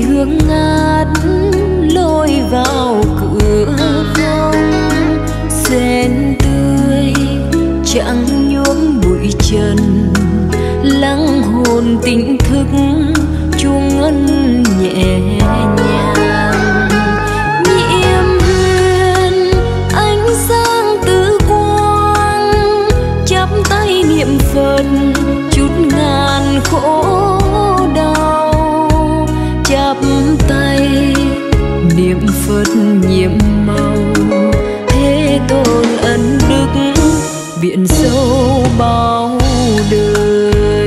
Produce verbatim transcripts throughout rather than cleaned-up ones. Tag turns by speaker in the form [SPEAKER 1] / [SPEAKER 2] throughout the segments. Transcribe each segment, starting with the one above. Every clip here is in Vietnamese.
[SPEAKER 1] hương ngát lôi vào cửa vong, sen tươi chẳng nhuốm bụi trần, lắng hồn tỉnh thức chuông ngân nhẹ nhàng. Nhiệm huyền ánh sáng tứ quang, chắp tay niệm Phật chút ngàn khổ đau, chắp tay niệm Phật nhiệm màu, thế tôn ân đức biển sâu bao đời.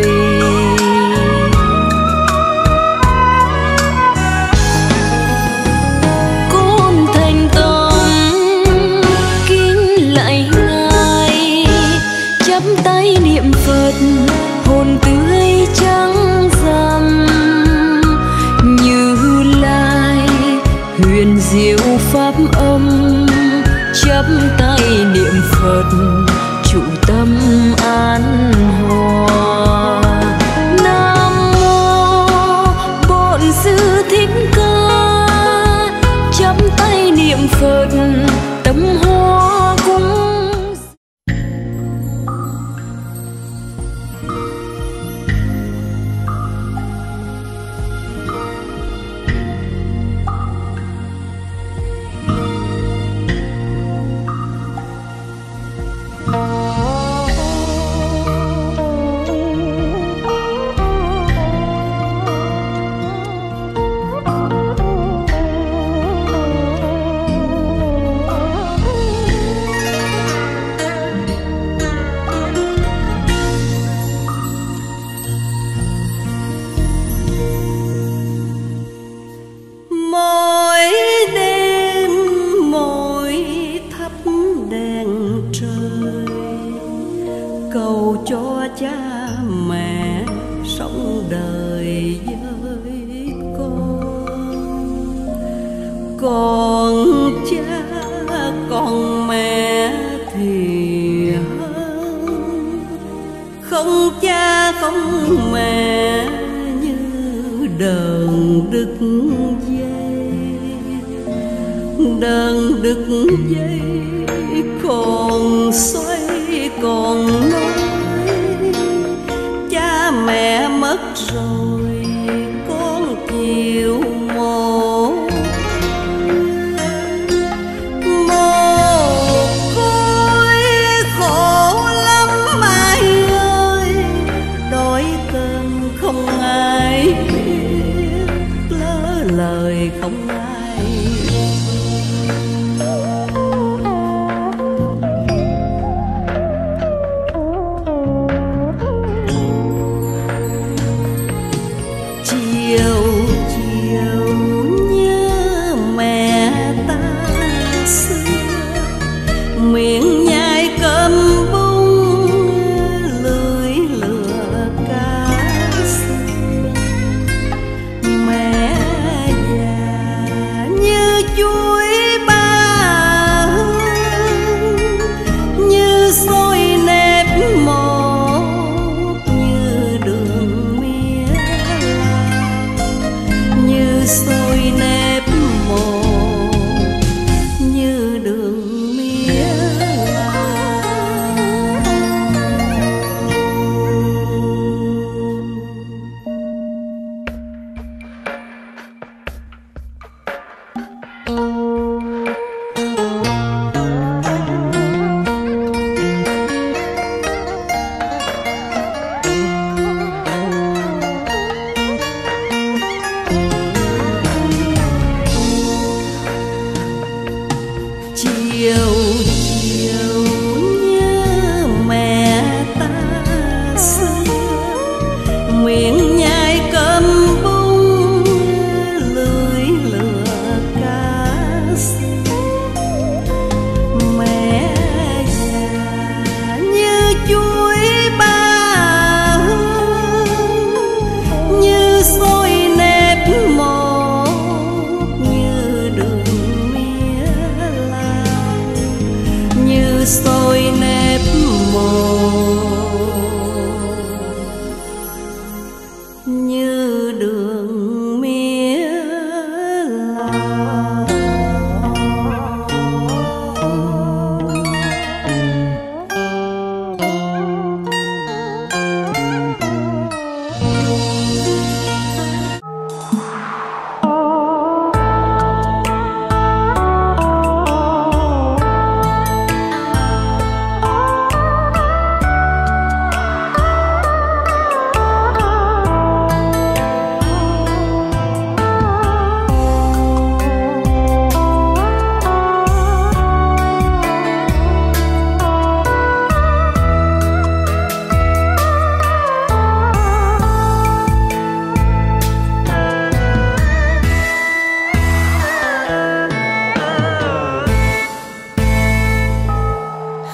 [SPEAKER 1] Côn thành tâm kính lạy ngài, chắp tay niệm Phật hồn tươi trắng rằm, Như Lai huyền diệu pháp âm, chắp tay niệm Phật trụ tâm an hòa. Nam mô Bổn Sư Thích Ca, chắp tay niệm Phật tâm hoa cúng.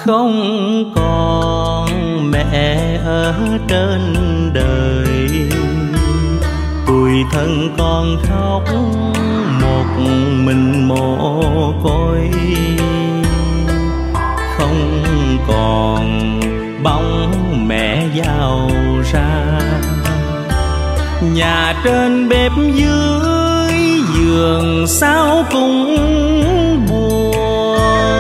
[SPEAKER 2] Không còn mẹ ở trên đời, tủi thân con khóc một mình mồ côi. Không còn bóng mẹ giàu ra, nhà trên bếp dưới giường sao cũng buồn.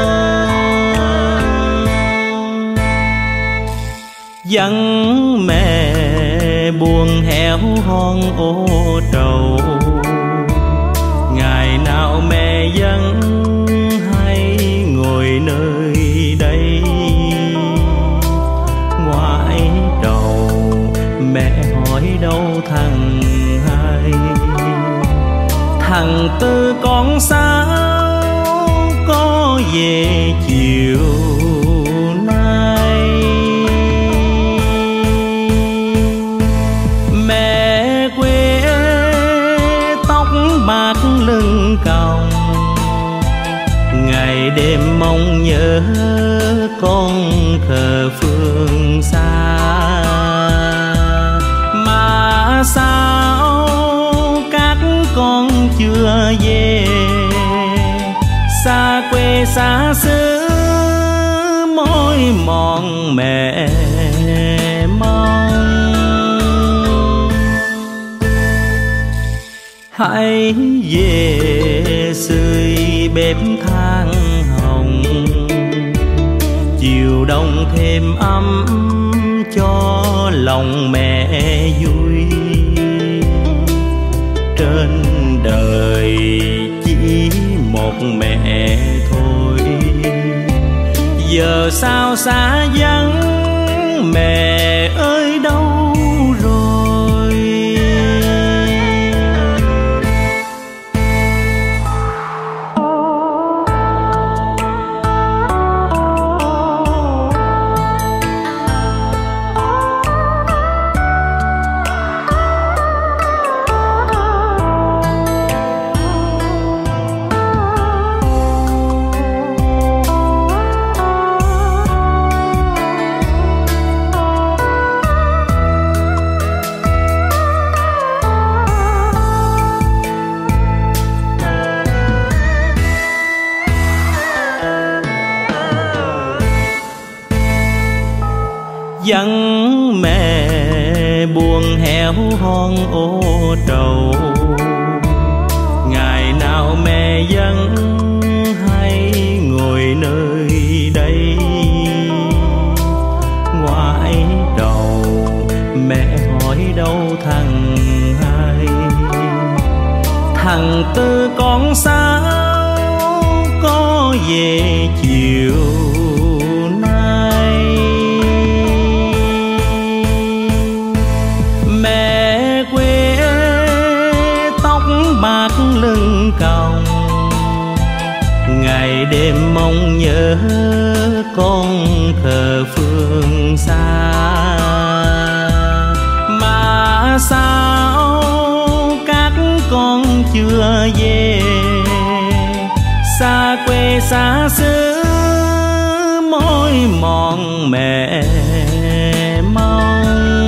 [SPEAKER 2] Vắng mẹ buồn héo hon ô trầu, ngày nào mẹ vẫn hay ngồi nơi đây. Ngoại trầu mẹ hỏi đâu thằng hai, thằng Tư con sao có về chiều nay. Mẹ quê tóc bạc lưng còng, ngày đêm mong nhớ con khờ phương xa. Mà sao các con chưa về, xa quê xa xứ môi mòn mẹ mong. Hãy về sưởi bếp than hồng, chiều đông thêm ấm cho lòng mẹ vui. Trên đời chỉ một mẹ thôi, giờ sao xa vắng mẹ ơi đâu rồi. Vắng mẹ buồn héo hon ô trầu, ngày nào mẹ vẫn hay ngồi nơi đây. Ngoại trầu mẹ hỏi đâu thằng hai, thằng Tư con sao có về chiều nay. Mẹ quê tóc bạc lưng còng, ngày đêm mong nhớ con khờ phương xa. Mà sao các con chưa về, xa quê xa xứ môi mòn mẹ mong.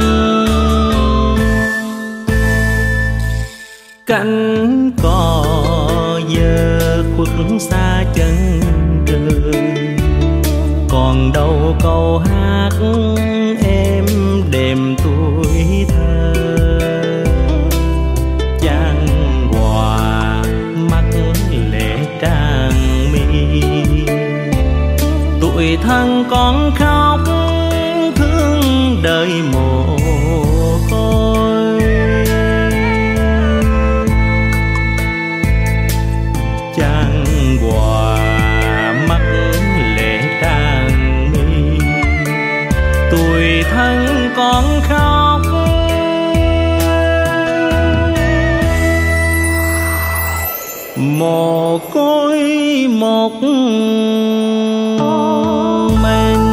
[SPEAKER 2] Cánh cò giờ khuất xa chân trời, còn đâu câu hát em đêm tuổi thơ. Chan hòa mắt lệ tràn mi, tuổi thân con khóc thương đời mồ côi. Chan hòa mắt lệ tràn mi, tuổi thân con khóc mồ côi một mình.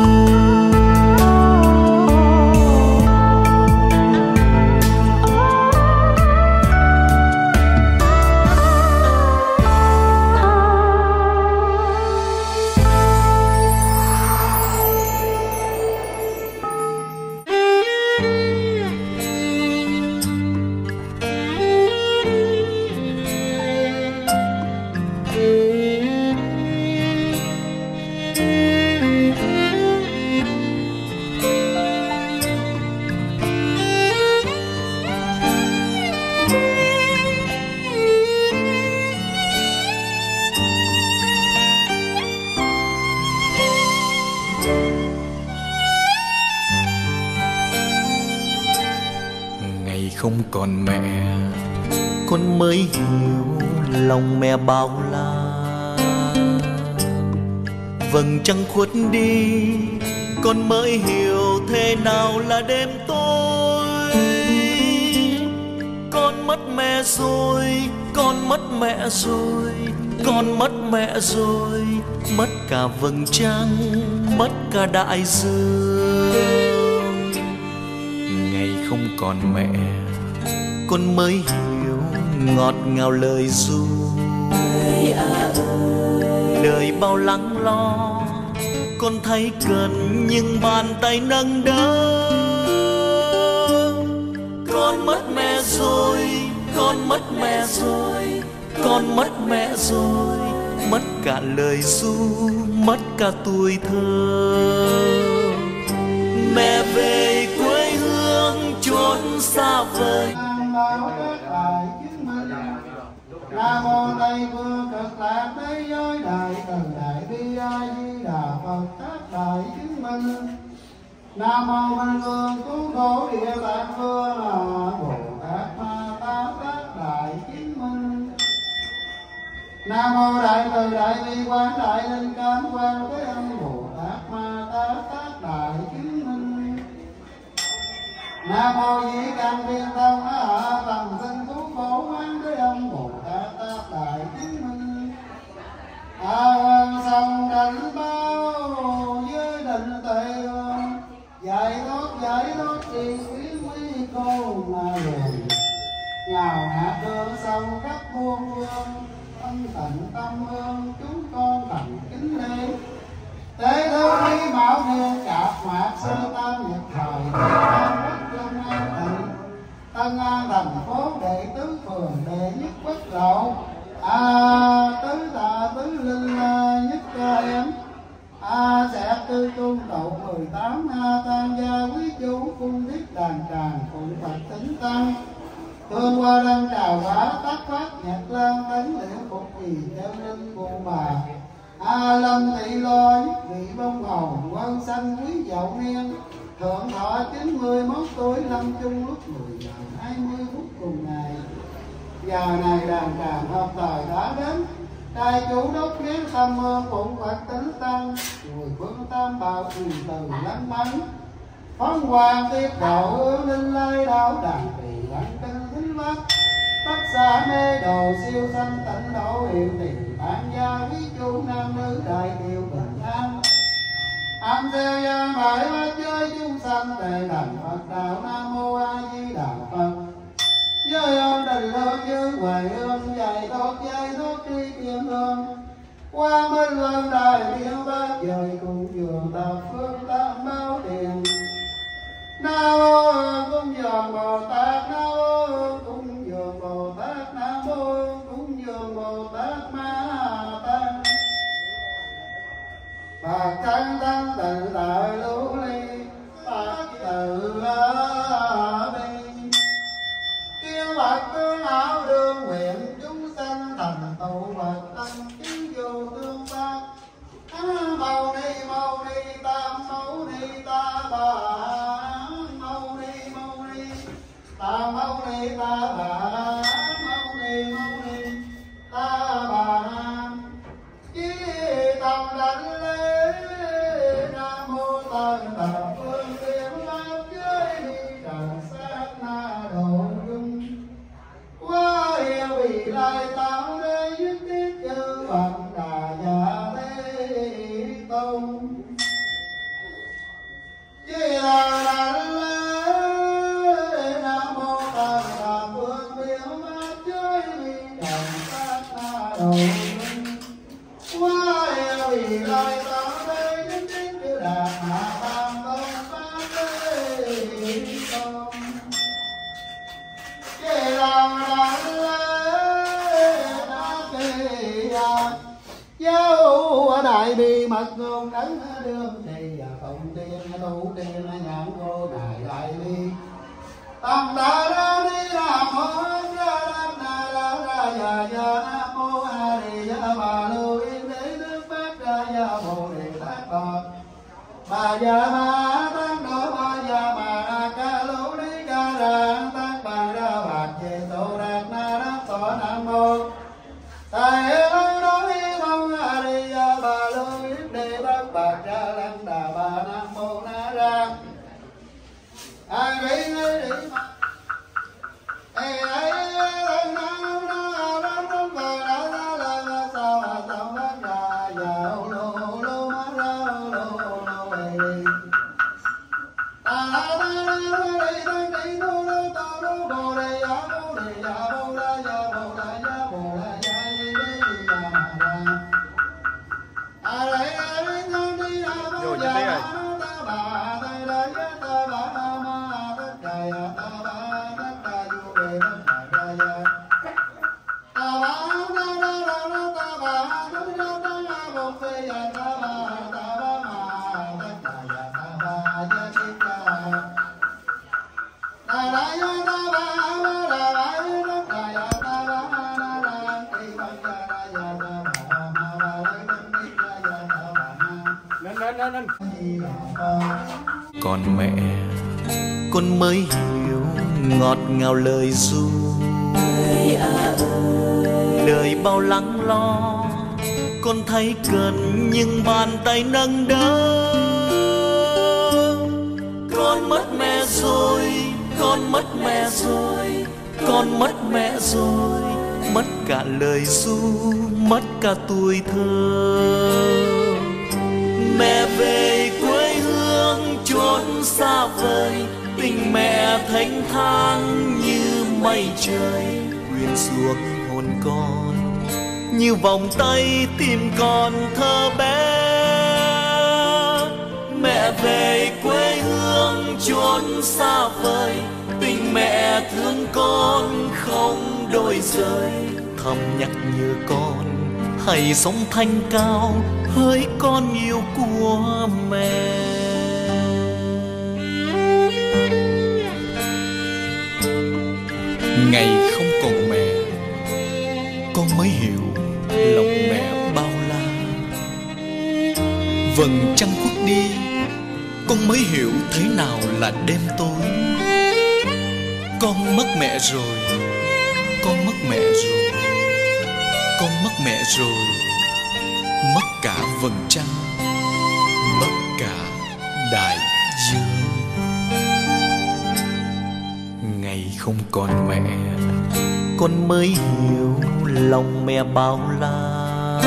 [SPEAKER 3] còn mẹ,
[SPEAKER 2] con mới hiểu lòng mẹ bao la. Vầng trăng khuất đi, con mới hiểu thế nào là đêm tối. Con mất mẹ rồi, con mất mẹ rồi, con mất mẹ rồi, mất cả vầng trăng, mất cả đại dương.
[SPEAKER 3] ngày không còn mẹ,
[SPEAKER 2] con mới hiểu ngọt ngào lời ru. Đời bao lắng lo, con thấy cần nhưng bàn tay nâng đỡ. Con mất mẹ rồi, con mất mẹ rồi, con mất mẹ rồi, mất cả lời ru, mất cả tuổi thơ. Mẹ về quê hương chốn xa vời.
[SPEAKER 4] Nam mô Tây Phương Cực Lạc Thế Giới Đại Từ Đại Bi A Di Đà Phật các đại chứng minh. Nam mô Văn Vương Cứu Khổ Địa Tạng Vương Bồ Tát Ma Tát các đại chứng minh. Nam mô Đại Từ Đại Bi Quán Đại Linh Cám Quan Thế Âm Bồ Tát Ma Tát các đại chứng minh. Nam mô Dĩ Căn Thiên Tông A Hạ Tầm Sinh Cứu Khổ Quán Thế Âm Bồ Tát các đại chứng minh. A Ơn Sông Đảnh Bao với định tệ hương, giải thoát giải thoát trì quý quý cô mà liền. Nhào hạ đường sông khắp muôn phương, ân tịnh tâm hương chúng con thành kính lễ. Tế thư quý bảo niên cạp mạc sơ tam nhật thời, tam quốc lâm an tịnh. Tân An thành phố đệ tứ phường đệ nhất quốc lộ. A tứ tạ tứ linh nhất ca em. A sẽ tư trung tụ mười tám. A tam gia quý chú cung thiết đàn tràng phụng Phật tính tăng. Thương qua đăng trào quả tác phát nhật lan tấn liễu phục trì theo linh cụ bà. A lâm thị lo nhất vị bông hầu quân sanh quý dậu niên. Thượng thọ chín mươi mốt tuổi lâm chung lúc mười giờ hai mươi phút cùng ngày. Giờ này đàn tràng hợp thời đã đến. Đại chủ đốc nén tâm hương phụng Phật tính tăng. Mười phương tam bảo truyền từ lắng bắn. Phóng hoàng tiếp độ hướng linh lai đạo đàn trì lắng kinh thính vắt. Tất xa mê đồ siêu sanh tịnh độ hiệu tiền tạng gia quý chú nam nữ đại kiều bình an. Am theo gian bãi bát giới chúng sanh tề đảnh Phật đạo. Nam mô A Di Đà Phật. Giới ơn đình lớn như huệ hương, dạy thoát dạy thoát tri kiến hương. Qua minh luân đài thiên bát giới cùng dường thập phương tam bảo tiền. Nam mô Cung Dường Bồ Tát, Nam mô Cung Dường Bồ Tát, Nam mô Cung Dường Bồ Tát Ma Tát. Phật thân thân tự tại lưu ly, Phật tự la bi. Kiến Phật tướng áo đương nguyện, chúng sanh thành tụ Phật tăng chứng vô tương tác. Mâu ni mâu ni tam mâu ni ta bà. Mâu ni mâu ni tam mâu ni ta bà. Mâu ni mâu ni ta bà. Chí tâm đảnh lễ. Nam mô Tần Thập Phương Tiện Pháp Giới Đi Trần Sát Na Độ Dung. Quá hiệu vị lai tạo đế nhất thiết chư Phật Đà Dạ Thế Tôn. Chí tâm đảnh lễ. Nam mô Tần Thập Phương Tiện Pháp Giới Đi Trần Sát Na Độ Dung. Quá hiệu vị lai tạo đế nhất thiết chư Đà Hạ Tam Tôn Pháp Thế Tôn. Chí tâm đảnh lễ. Giáo đại bi mật ngôn đấng đương trì tụng tiên tu tiên nhãn vô đại đại bi. Tam đa đa ni nam mô ra nam na la ra ya ya. Nam mô a di đà bà lưu yên đế nước phát ra ya bồ đề tát phật. Bà ya ma tát đô bà ya ma ca lô ni ca ra tát bà ra bà lên anh.
[SPEAKER 3] Còn mẹ
[SPEAKER 2] con mới hiểu ngọt ngào lời ru, đời bao lắng lo con thấy cần nhưng bàn tay nâng đỡ. Con mất mẹ rồi, con mất mẹ rồi, con mất mẹ rồi, mất cả lời ru, mất cả tuổi thơ. Mẹ về quê hương chốn xa vời, tình mẹ thênh thang như mây trời, quyện xuống hồn con như vòng tay tìm con thơ bé. Mẹ về quê hương chốn xa vời, tình mẹ thương con không đổi rời, thầm nhắc nhở con hãy sống thanh cao hỡi con yêu của mẹ.
[SPEAKER 3] ngày không còn mẹ, con mới hiểu lòng mẹ bao la. Vầng trăng khuất đi, con mới hiểu thế nào là đêm tối. Con mất mẹ rồi, con mất mẹ rồi, con mất mẹ rồi, mất cả vầng trăng, mất cả đại dương. Ngày không còn mẹ,
[SPEAKER 2] con mới hiểu lòng mẹ bao la.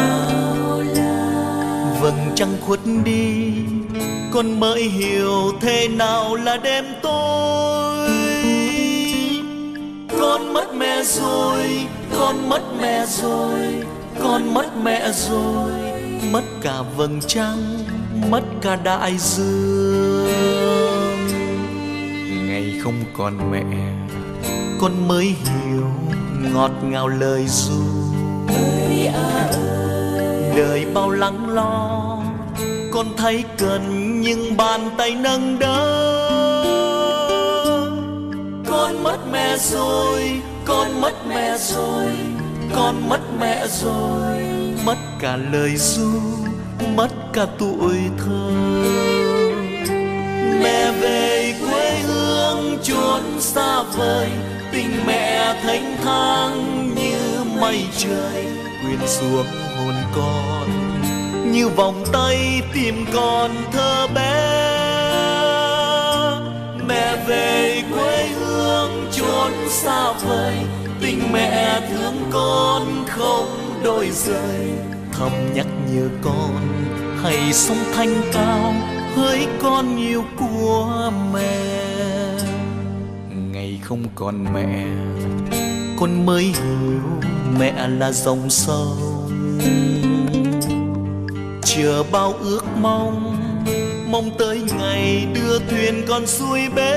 [SPEAKER 2] Vầng trăng khuất đi, con mới hiểu thế nào là đêm tối. Con mất mẹ rồi, con mất mẹ rồi, con mất mẹ rồi, mất cả vầng trăng, mất cả đại dương.
[SPEAKER 3] ngày không còn mẹ,
[SPEAKER 2] con mới hiểu ngọt ngào lời ru, đời bao lắng lo con thấy cần nhưng bàn tay nâng đỡ. Con mất mẹ rồi, con mất mẹ rồi, con mất mẹ rồi, mất cả lời ru, mất cả tuổi thơ. Mẹ về quê hương chốn xa vời, tình mẹ thênh thang như mây trời, quyện xuống hồn con như vòng tay tìm con thơ bé. Mẹ về quê hương chốn xa vời, tình mẹ thương con không đổi rời, thầm nhắc nhở con hãy sống thanh cao hỡi con yêu của mẹ.
[SPEAKER 3] ngày không còn mẹ,
[SPEAKER 2] con mới hiểu mẹ là dòng sông, chờ bao ước mong, mong tới ngày đưa thuyền con xuôi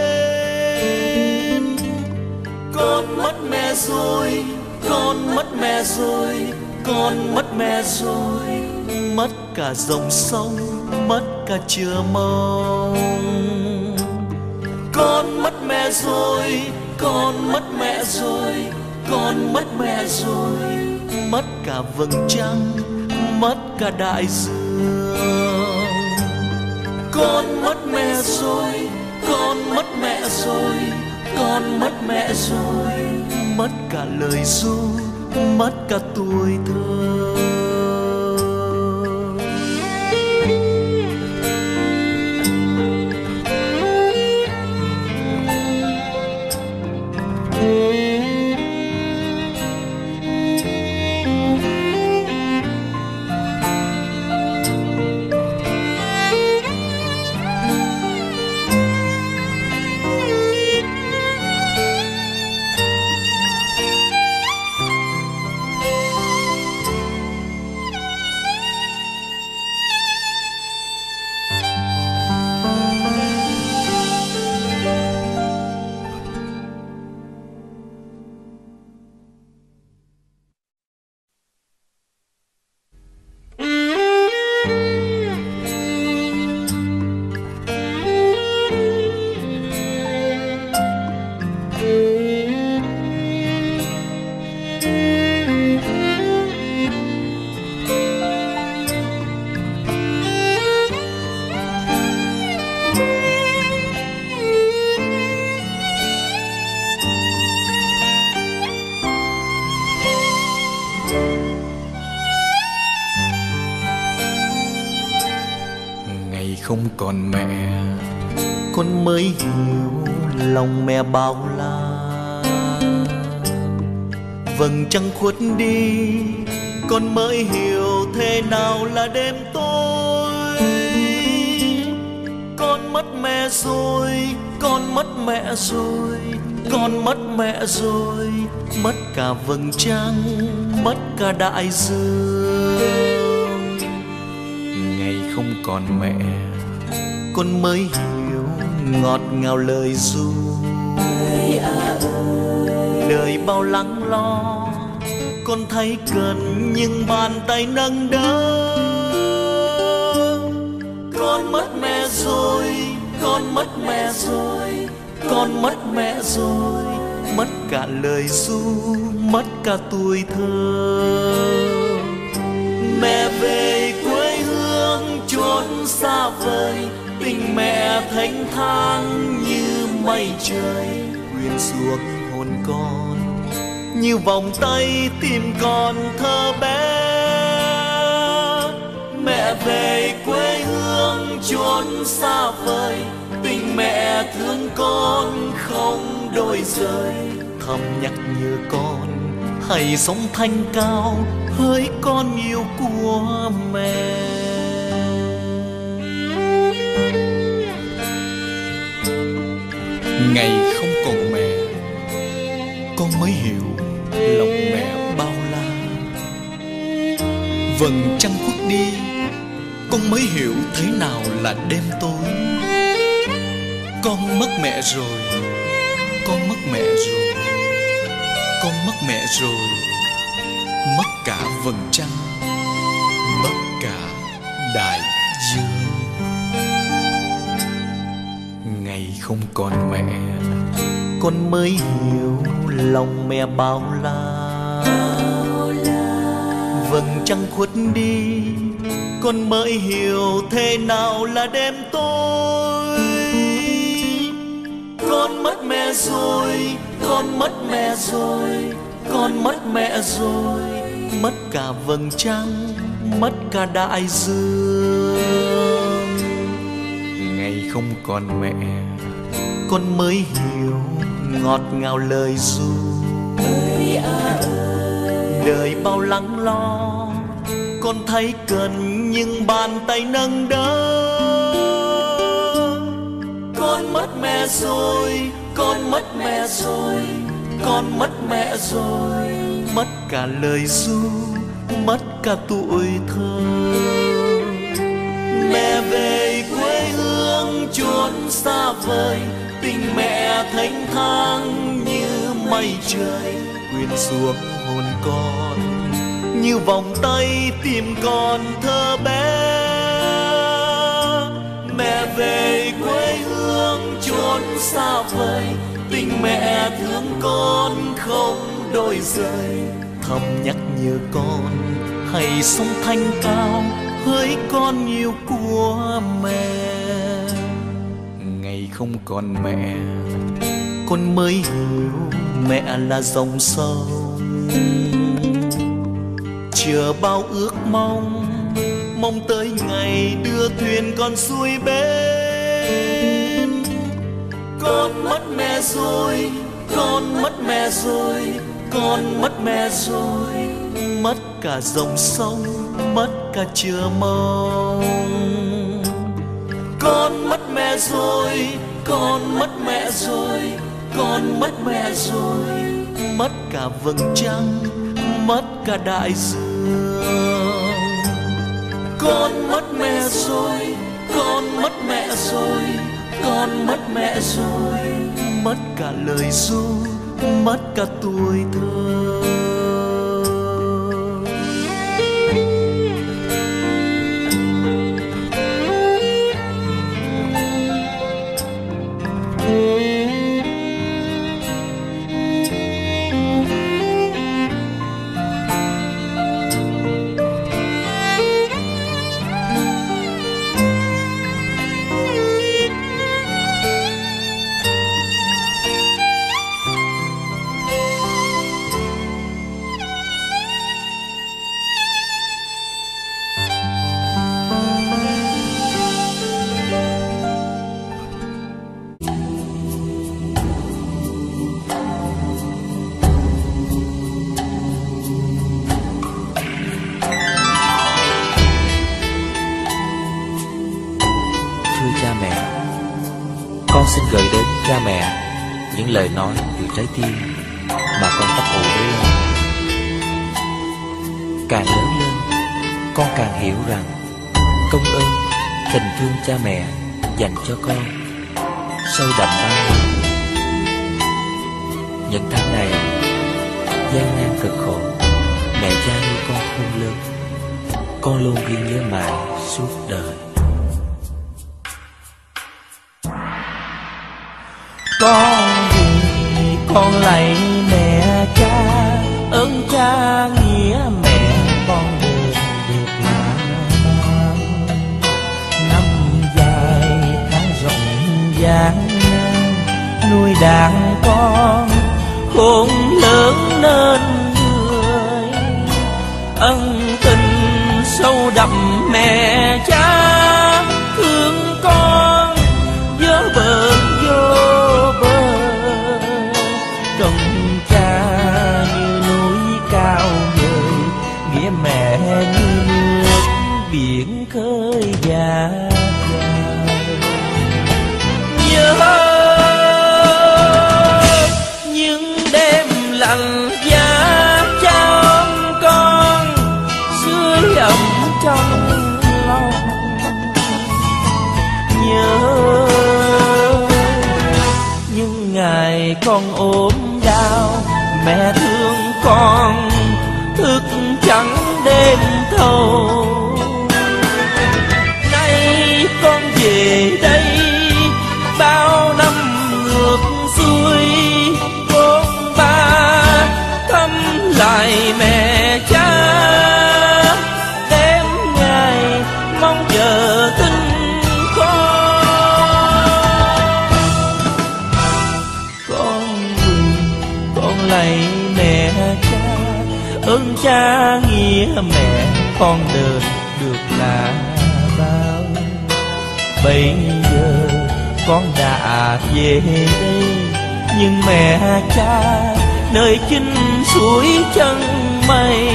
[SPEAKER 2] bên. Con mất mẹ rồi, con mất mẹ rồi, con mất mẹ rồi, mất cả dòng sông, mất cả chờ mong. Con mất mẹ rồi, con mất mẹ rồi, con mất mẹ rồi, mất cả vầng trăng, mất cả đại dương. Con mất mẹ rồi, con mất mẹ rồi, con mất mẹ rồi, mất cả lời ru, mất cả tuổi thơ.
[SPEAKER 3] không còn mẹ,
[SPEAKER 2] con mới hiểu lòng mẹ bao la. Vầng trăng khuất đi, con mới hiểu thế nào là đêm tối. Con mất mẹ rồi, con mất mẹ rồi, con mất mẹ rồi, mất cả vầng trăng, mất cả đại dương.
[SPEAKER 3] ngày không còn mẹ,
[SPEAKER 2] Con mới hiểu ngọt ngào lời ru. Đời bao lắng lo, con thấy cần nhưng bàn tay nâng đỡ. Con mất mẹ rồi, con mất mẹ rồi, con mất mẹ rồi, mất cả lời ru, mất cả tuổi thơ. Mẹ về quê hương chốn xa vời, tình mẹ thênh thang như mây trời quyện xuống hồn con, như vòng tay tìm con thơ bé. Mẹ về quê hương chốn xa vời, tình mẹ thương con không đôi rời, thầm nhắc nhở con hãy sống thanh cao hỡi con yêu của mẹ.
[SPEAKER 3] ngày không còn mẹ, con mới hiểu lòng mẹ bao la. Vầng trăng khuất đi, con mới hiểu thế nào là đêm tối. Con mất mẹ rồi, con mất mẹ rồi, con mất mẹ rồi, mất cả vầng trăng, mất cả đại dương. Ngày không còn mẹ,
[SPEAKER 2] Con mới hiểu lòng mẹ bao la. Vầng trăng khuất đi, con mới hiểu thế nào là đêm tối. Con mất mẹ rồi, con mất mẹ rồi, con mất mẹ rồi, mất cả vầng trăng, mất cả đại dương.
[SPEAKER 3] ngày không còn mẹ,
[SPEAKER 2] Con mới hiểu ngọt ngào lời ru. Đời bao lắng lo, con thấy cần nhưng bàn tay nâng đỡ. Con mất mẹ rồi, con mất mẹ rồi, con mất mẹ rồi, mất cả lời ru, mất cả tuổi thơ. Mẹ về quê hương chốn xa vời, tình mẹ thênh thang như mây trời quyện xuống hồn con, như vòng tay tìm con thơ bé. Mẹ về quê hương chốn xa vời, tình mẹ thương con không đôi rời, thầm nhắc nhở con hãy sống thanh cao hỡi con yêu của mẹ.
[SPEAKER 3] ngày không còn mẹ,
[SPEAKER 2] Con mới hiểu mẹ là dòng sông, chờ bao ước mong, mong tới ngày đưa thuyền con xuôi bên. Con mất mẹ rồi, con mất mẹ rồi, con mất mẹ rồi, mất cả dòng sông, mất cả chờ mong. Con mất mẹ rồi, con mất mẹ rồi, con mất mẹ rồi, mất cả vầng trăng, mất cả đại dương. Con mất mẹ rồi, con mất mẹ rồi, con mất mẹ rồi, mất cả lời ru, mất cả tuổi thơ.
[SPEAKER 5] xin gửi đến cha mẹ những lời nói từ trái tim mà con ấp ủ bấy lâu. Càng lớn lên, con càng hiểu rằng công ơn, tình thương cha mẹ dành cho con sâu đậm bao nhiêu. Những tháng này gian nan cực khổ, mẹ cha nuôi con khôn lớn, con luôn ghi nhớ mãi suốt đời.
[SPEAKER 2] Con vì con lạy mẹ cha, ơn cha nghĩa mẹ con đều được làm. Năm dài tháng rộng gian nan, nuôi đàn con khôn lớn nên người. Ân tình sâu đậm mẹ cha thương con nhớ bờ vô bờ. Công cha như núi cao vời, nghĩa mẹ như nước biển khơi dài. Nhớ những đêm lạnh giá cha ôm con, sưởi ấm trong lòng. Nhớ những ngày con ốm đau, mẹ thương con thức trắng đêm thâu. Nay con về đây bao năm ngược xuôi, bốn ba thăm lại mẹ cha, đêm ngày mong chờ tin con. Con con lạy mẹ cha, ơn cha nghĩa mẹ con đền được là bao. Bây giờ con đã về đây, nhưng mẹ cha nơi chinh suối chân mây.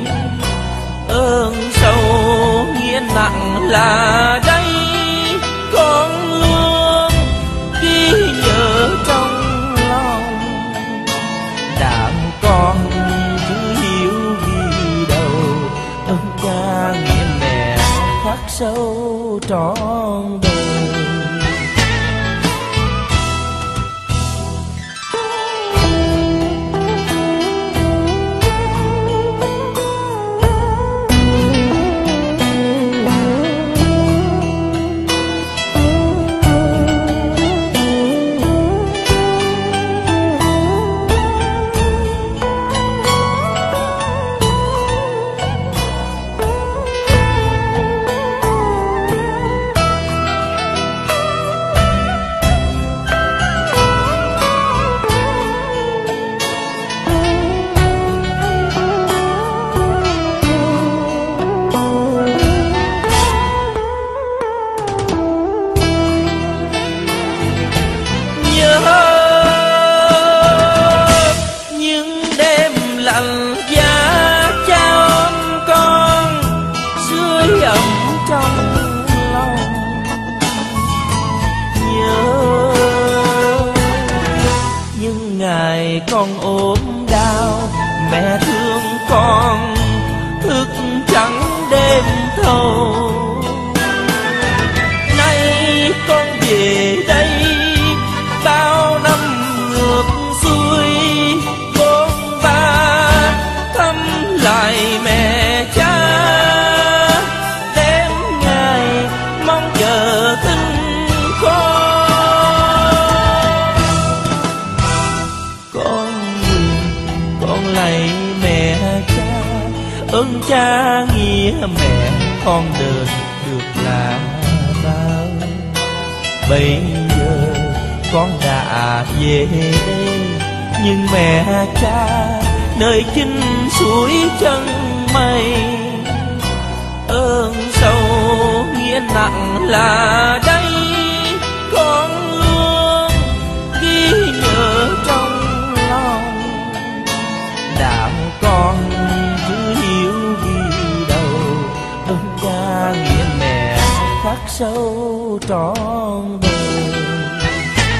[SPEAKER 2] Ơn sâu nghĩa nặng là đây, con luôn ghi nhớ trong lòng. Đàn con cứ hiểu ghi đầu, ơn cha nghĩa mẹ khắc sâu trọn đời. Con ốm đau, mẹ thương con thức trắng đêm thâu. Nay con về đây bao năm ngược xuôi, bốn ba thăm lại mẹ cha, đêm ngày mong chờ tin con. Lạy mẹ cha, ơn cha nghĩa mẹ con đền được là bao. Bây giờ con đã về đây, nhưng mẹ cha nơi chinh suối chân mây. Ơn sâu nghĩa nặng là đây, con luôn ghi nhớ trong lòng. Đạo con cứ hiểu ghi đầu, ơn cha nghĩa mẹ khắc sâu trọn đời.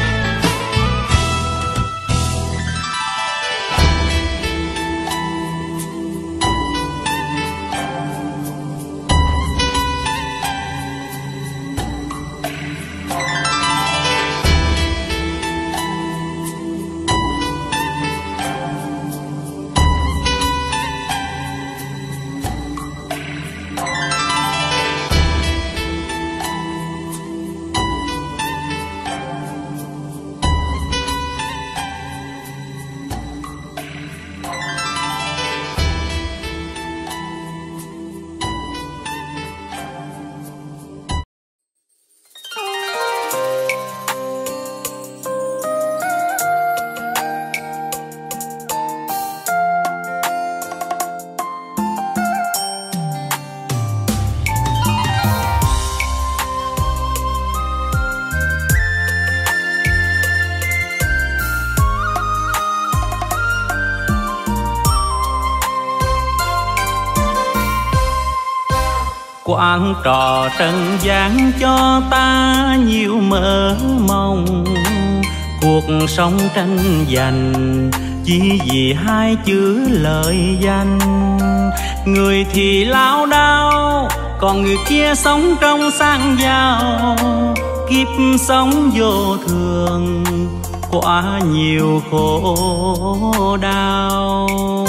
[SPEAKER 6] quán trò trần gian cho ta nhiều mơ mộng. Cuộc sống tranh giành chỉ vì hai chữ lợi danh. Người thì lao đao, còn người kia sống trong sang giàu. Kiếp sống vô thường, quá nhiều khổ đau.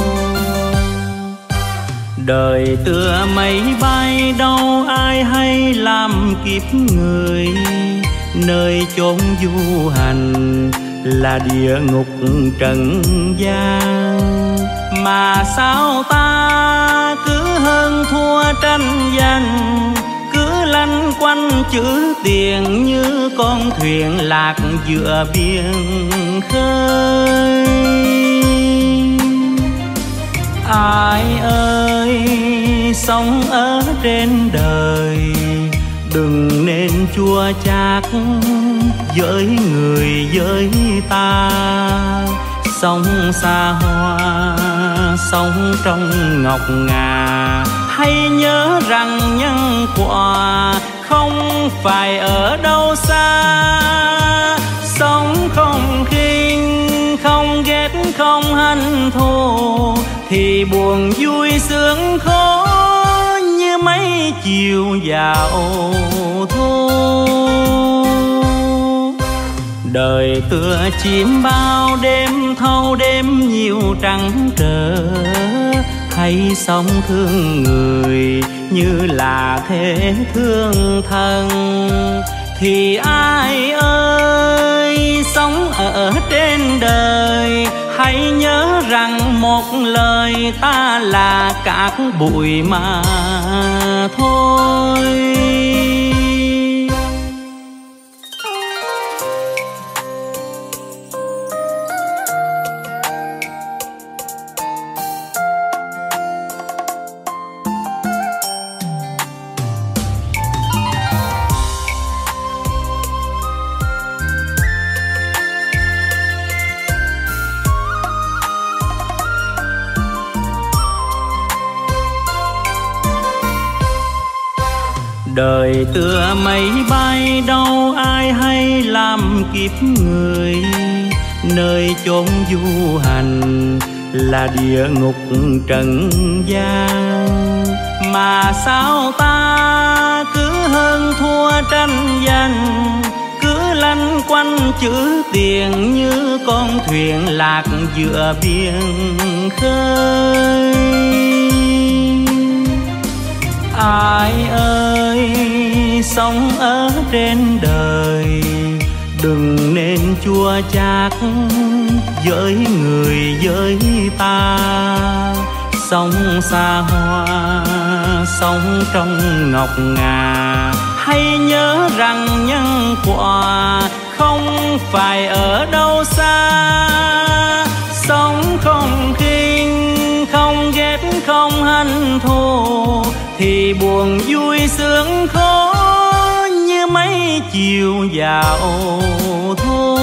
[SPEAKER 6] Đời tựa mây bay đâu ai hay làm kiếp người. Nơi chốn du hành là địa ngục trần gian. Mà sao ta cứ hơn thua tranh giành, cứ lanh quanh chữ tiền như con thuyền lạc giữa biển khơi. Ai ơi, sống ở trên đời đừng nên chua chát với người với ta. Sống xa hoa, sống trong ngọc ngà, hãy nhớ rằng nhân quả không phải ở đâu xa. Sống không khinh, không ghét, không hằn thù, thì buồn vui sướng khó như mấy chiều dạo thu. Đời tựa chim bao đêm thâu đêm nhiều trắng trở. Hãy sống thương người như là thế thương thân. Thì ai ơi, sống ở trên đời hãy nhớ rằng một lời ta là cát bụi mà thôi. Đời tựa mây bay đâu ai hay làm kiếp người. Nơi chốn du hành là địa ngục trần gian. Mà sao ta cứ hơn thua tranh giành, cứ lanh quanh chữ tiền như con thuyền lạc giữa biển khơi. Ai ơi, sống ở trên đời đừng nên chua chát với người với ta. Sống xa hoa, sống trong ngọc ngà, hãy nhớ rằng nhân quả không phải ở đâu xa. Sống không khinh, không ghét, không hằn thù, thì buồn vui sướng khó như mấy chiều dạo thu.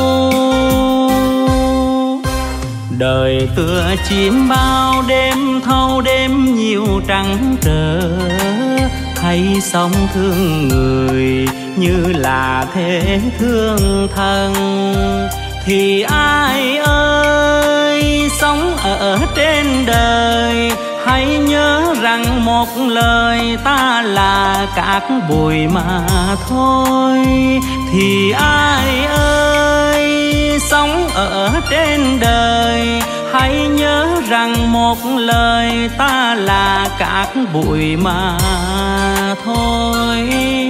[SPEAKER 6] Đời tựa chim bao đêm thâu đêm nhiều trắng trở. Hãy sống thương người như là thế thương thân. Thì ai ơi, sống ở trên đời hãy nhớ rằng một lời ta là cát bụi mà thôi. Thì ai ơi, sống ở trên đời hãy nhớ rằng một lời ta là cát bụi mà thôi.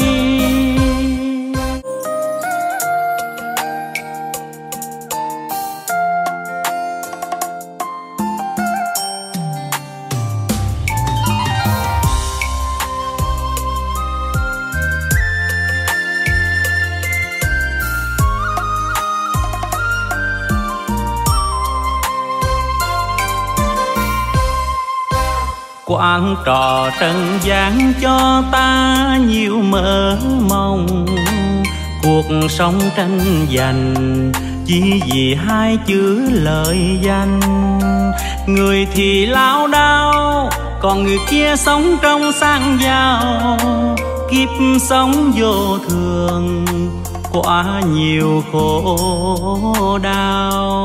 [SPEAKER 6] Quán trò trần gian cho ta nhiều mơ mộng. Cuộc sống tranh giành chỉ vì hai chữ lợi danh. Người thì lao đao, còn người kia sống trong sang giàu. Kiếp sống vô thường, quá nhiều khổ đau.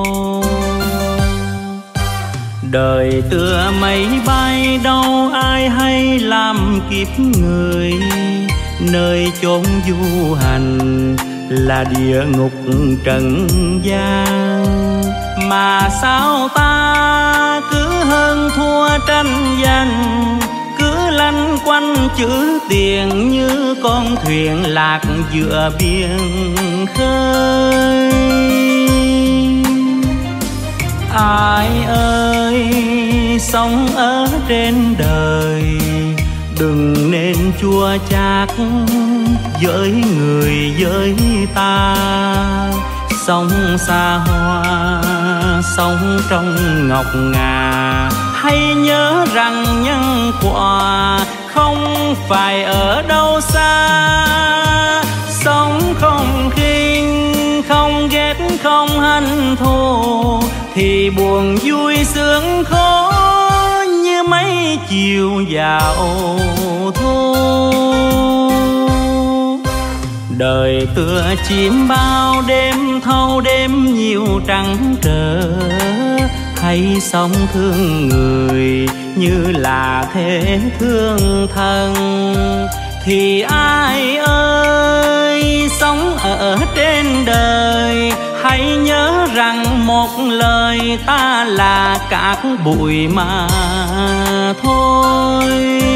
[SPEAKER 6] Đời tựa mây bay đâu ai hay làm kiếp người, nơi chốn du hành là địa ngục trần gian. Mà sao ta cứ hơn thua tranh giành, cứ lanh quanh chữ tiền như con thuyền lạc giữa biển khơi. Ai ơi sống ở trên đời, đừng nên chua chát với người với ta. Sống xa hoa, sống trong ngọc ngà, hãy nhớ rằng nhân quả không phải ở đâu xa. Sống không khinh, không ghét, không hằn thù, thì buồn vui sướng khó như mấy chiều dạo thu. Đời tựa chim bao đêm thâu đêm nhiều trắng trở, hãy sống thương người như là thế thương thân. Thì ai ơi sống ở trên đời, hãy nhớ rằng một lời ta là cát bụi mà thôi.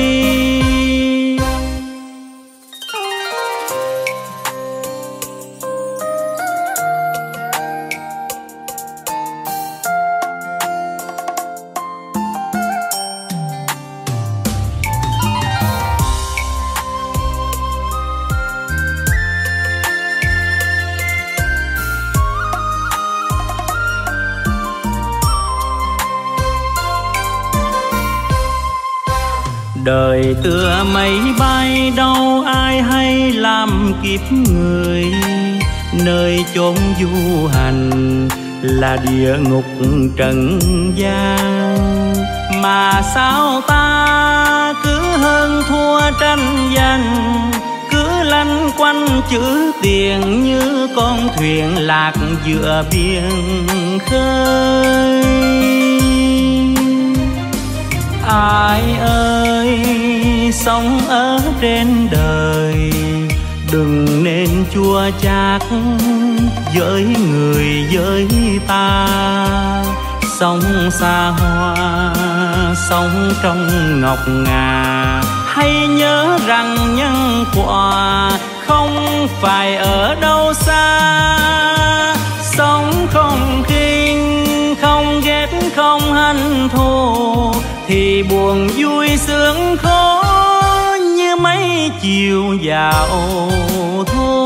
[SPEAKER 6] Đời tựa mây bay đâu ai hay làm kiếp người, nơi chốn du hành là địa ngục trần gian. Mà sao ta cứ hơn thua tranh giành, cứ lanh quanh chữ tiền như con thuyền lạc giữa biển khơi. Ai ơi sống ở trên đời, đừng nên chua chát với người với ta. Sống xa hoa, sống trong ngọc ngà, hãy nhớ rằng nhân quả không phải ở đâu xa. Sống không khinh, không ghét, không hằn thù, thì buồn vui sướng khó như mấy chiều dạo thu.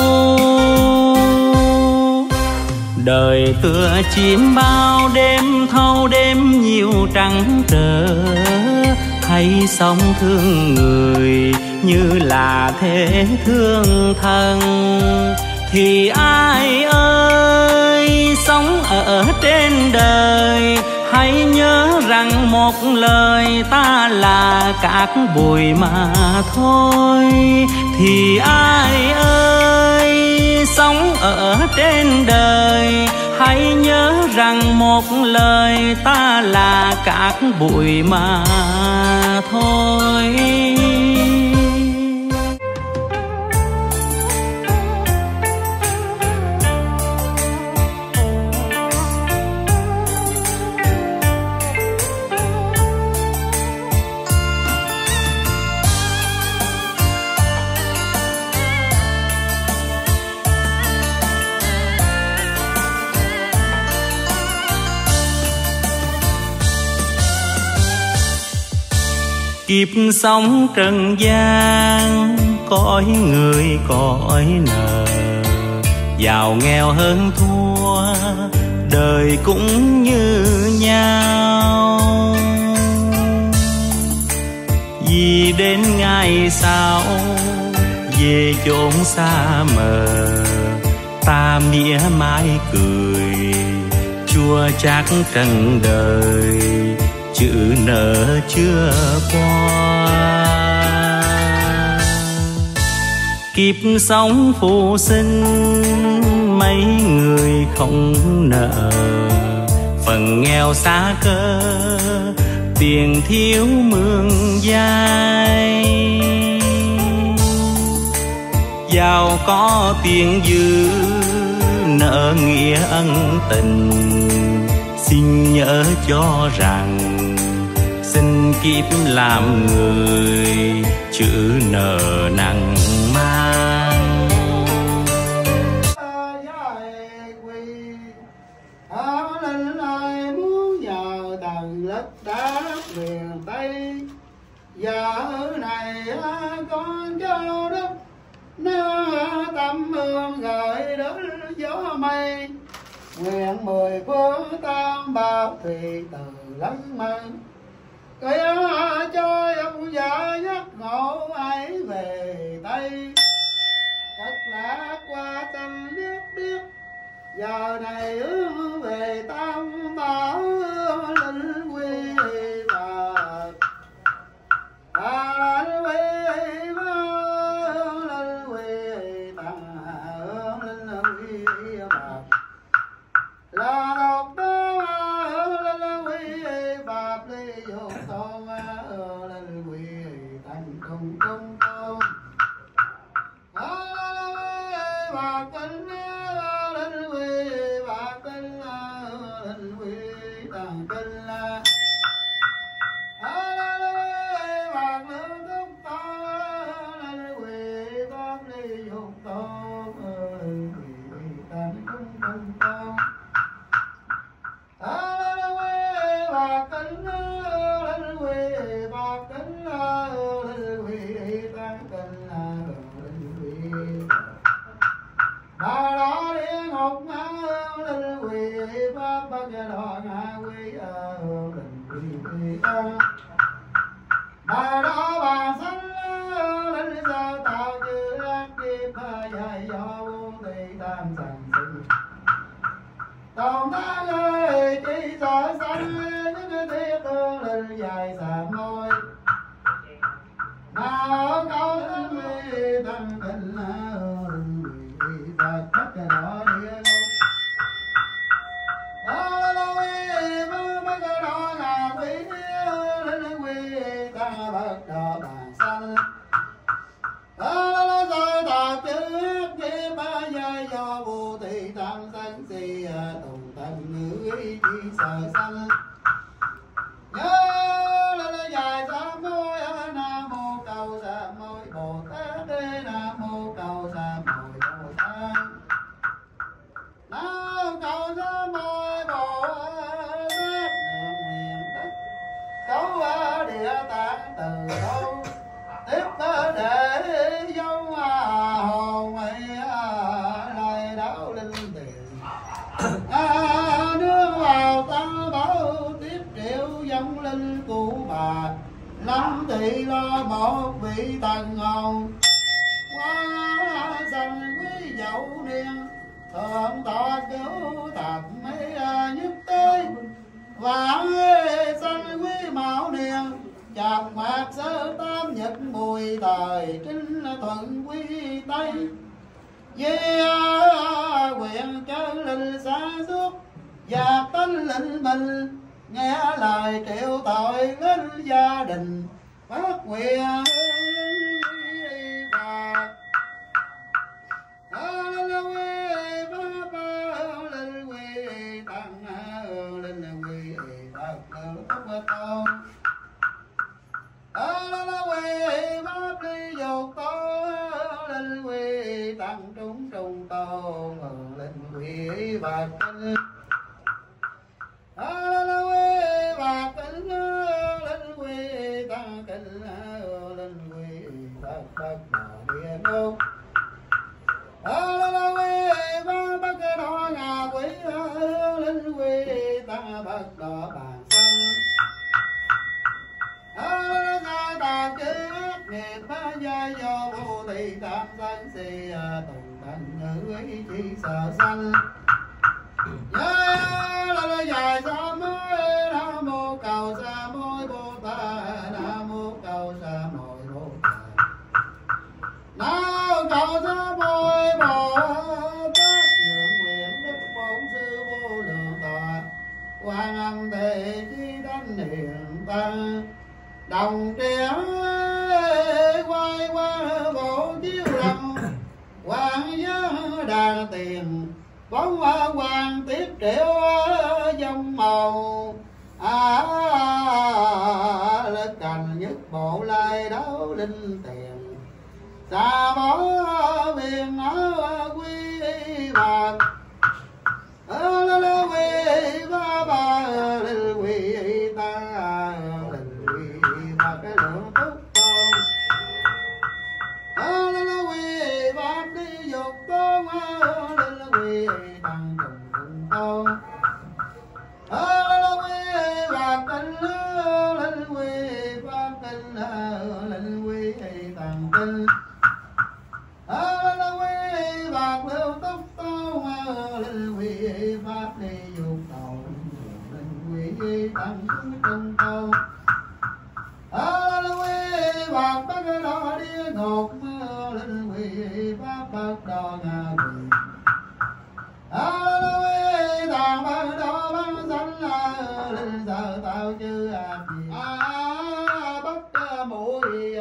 [SPEAKER 6] Đời tựa chim bao đêm thâu đêm nhiều trắng trở, hãy sống thương người như là thế thương thân. Thì ai ơi sống ở trên đời, hãy nhớ rằng một lời ta là cát bụi mà thôi. Thì ai ơi sống ở trên đời, hãy nhớ rằng một lời ta là cát bụi mà thôi. Kiếp sống trần gian, cõi người cõi nợ, giàu nghèo hơn thua, đời cũng như nhau. Vì đến ngày sau về chốn xa mờ, ta mỉa mai cười, chua chát trần đời, chữ nợ chưa qua. Kiếp sống phụ sinh mấy người không nợ, phần nghèo xa cơ tiền thiếu mương dai. Giàu có tiền dư nợ nghĩa ân tình, xin nhớ cho rằng xin kiếp làm người chữ nợ nặng mang.
[SPEAKER 4] Ở lên ai muốn nhờ tầng đất đá miền Tây, giờ này con châu đất nó tâm hương gửi đến gió mây. Nguyện mười phương tam bảo thủy từ lắng mây, kêu cho ông già giác ngộ ấy về Tây. Thật lạ qua tâm nước biết, giờ này hướng về tam bảo linh quy Phật. Ta linh quy Phật, linh quy Phật, linh quy Phật. Là độc đó linh quy Phật đi vô tôn, linh quy thành công công công. Phật kính linh quy Phật kính linh quy tầng kính Phật lương túc tôn, linh quy pháp ly dục tôn, linh quy tầng cung cung tôn. Linh quy Phật kính linh quy Phật kính linh quy tầng kính linh quy. Bà đó địa ngục linh quy pháp bất đo ngã quy linh quy tăng. Bà đó bà sanh linh sơ tạo chư ác kiếp dài do vô tỳ tam sanh sinh. Còn ta ơi chỉ sợ sanh những thiết tương linh dài sàm môi. Nào câu linh quy tăng tình Phật bất đo địa ngục. Linh quy bất đo ngạ quỷ, linh quy tăng bất đo bàn sanh. Linh sơ tạo chư ác kiếp dài do vô tỳ tam sanh si tùng tận ngữ chi sợ sanh. Nhớ linh dài sám môi, nam mô cầu sám môi Bồ Tát, nam mô cầu sám môi Bồ Tát. Nam cầu sám môi Bồ Tát, được nguyện tất cấu địa tạng từ đâu. Tiếp để dấu hồn ấy lại đáo linh tiền. Đưa vào ta bảo tiếp triệu dòng linh cụ bà. Lâm thị lo một vị thần hồn. Qua sanh quý dậu niên, thượng tọa cứu tập mấy nhất tế. Và sanh quý mão niên, chạp mạc sơ tam nhật mùi thời trinh thuận quý tây. Vì quyền chớ linh xa suốt và tánh linh bình, nghe lời triệu tội lên gia đình phát quyền linh Phật. Linh quy pháp linh quy tăng linh quy Phật túc tôn. Linh quy pháp ly dục tôn, linh quy tăng trung trung tôn, linh quy Phật kinh. Linh quy Phật kinh, linh quy tăng kinh, linh quy Phật bất đo địa ngục. Linh quy pháp bất đo ngạ quỷ, linh quy tăng bất đo bàn sanh. Sa tà chư ác nghiệp gia do vô tỳ tam sanh si tùng tận ngữ ý chi sợ sanh. Nhớ là dài sa môi nam mô cầu sa môi đồng trẻ quay qua bộ chiếu lòng hoàng giá đàn tiền bóng hoa hoàng tiếp triệu dòng màu à, lên cành nhất bộ lai đấu linh tiền xa bó biển áo quý bạc ơ la la quy ba ba linh quy ta linh quy ba cái lượng tốt con ơ la la quy ba đi dục con ơ la la quy tăng cùng cùng con ơ la la quy ba kinh linh quy ba kinh linh quy tăng kinh ơ la quy bạc lưu tóc tao linh quy pháp đi dục tàu linh quy tăng trung tàu ơ la quy bạc bắt đo đi ngột linh quy pháp bắt đo ngà quỳ ơ la quy tàng bắt đo bắt sanh linh sợ tao chứ à bắt mũi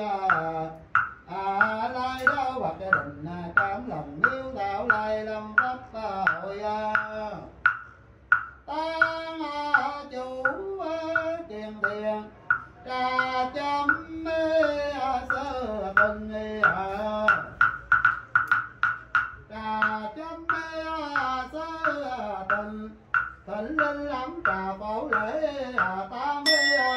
[SPEAKER 4] à lai đâu bạc đình cám lòng yêu tạo lai lâm pháp hội tăng chủ tiền tiền trà chấm mê sơ tân trà chấm mê sơ tân thịnh linh lắm trà phổ lễ ta mê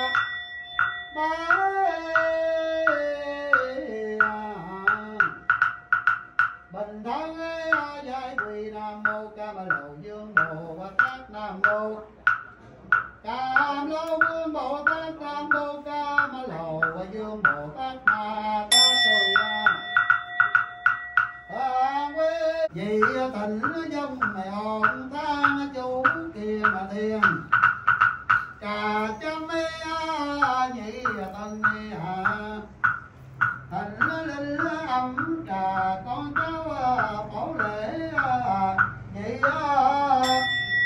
[SPEAKER 4] bình thân giai quỳ nam mô ca ma lầu dương bồ tát nam mô cam lâu vương bồ tát nam mô ca ma lầu dương bồ tát ma tát tỳ thang quê vì thịnh dông mày hồn thang chú kia mà thiên trà chấm mê nhị tân hạ thành linh âm trà con cháu phổ lễ nhị nói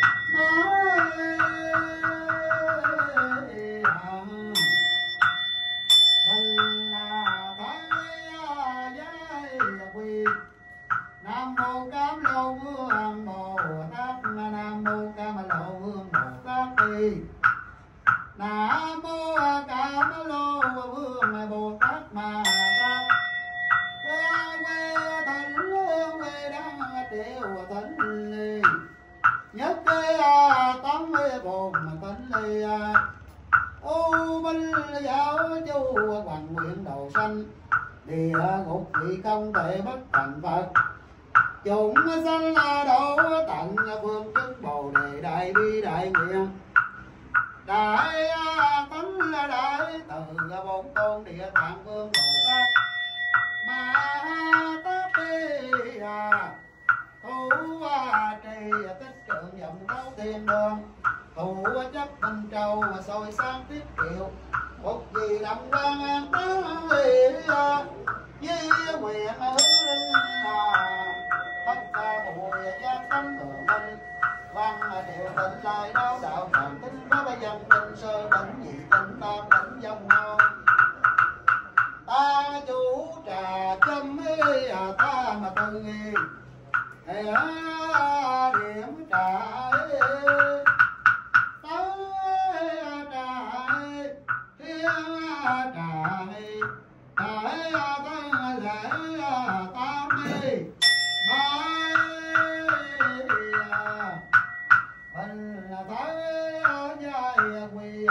[SPEAKER 4] nam mô cám lô vương bồ tát nam mô cam lô vương bồ tát tỳ nam mô cam lô vương bồ tát ma tát quê thành quê đang triệu thánh ly nhất cái tám mươi bồn thánh ly ô minh giáo chu hoàng nguyện đầu sanh địa ngục vị công thể bất thành Phật chúng sanh độ tận phương chức bồ đề đại bi đại nguyện đại tánh đại từ bốn tôn địa tạng vương bồ tát ma tát bi thủ trì tích trưởng dòng đấu thiên đường thủ chấp minh châu soi sáng tiết kiệu một gì đậm quan an tán di nguyện hướng linh tất cả mùi giác tánh thừa minh văn điều tịnh lai đáo đạo tràng tính pháp dân tinh sơ tịnh nhị tinh tam tịnh dòng ngon ta chủ trà châm ê ta mà tư nghi điểm trà tới trà thiên trà trà tăng lễ tam đi mình tới giai quy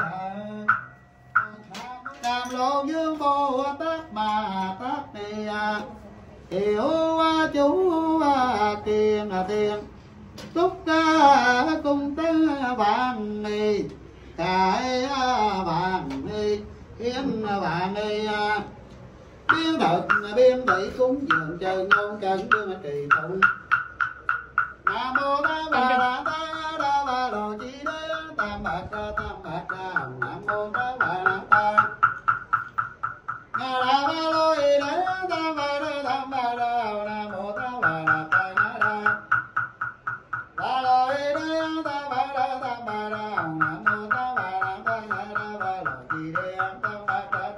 [SPEAKER 4] nam lô dương bồ tát ma tát ni tiểu chú kiền tiền túc ca cung tứ vạn ni cải vạn ni hiến vạn ni biên thực biên thị cúng dường chân ngôn cân đương trì tụng nam mô ta bà la ta đa ba đồ chi đế tam bạc tam bạc nam mô ta bà la ta nga đa ba lô y đế tam ba đế tam ba đà nam mô ta bà la ta nga đa ba lô y đế tam ba đế tam ba đà nam mô ta bà la ta nga đa ba lô chi đế tam bạc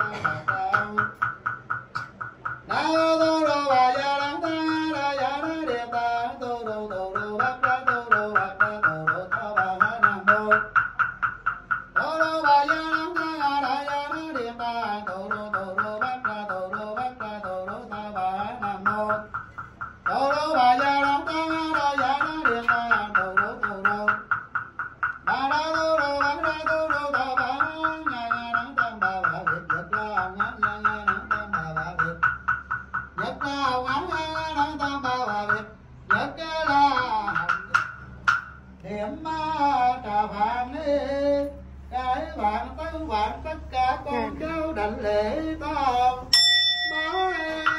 [SPEAKER 4] điểm trà vàng đi cái vàng tứ vàng tất cả con cháu đảnh lễ tao bái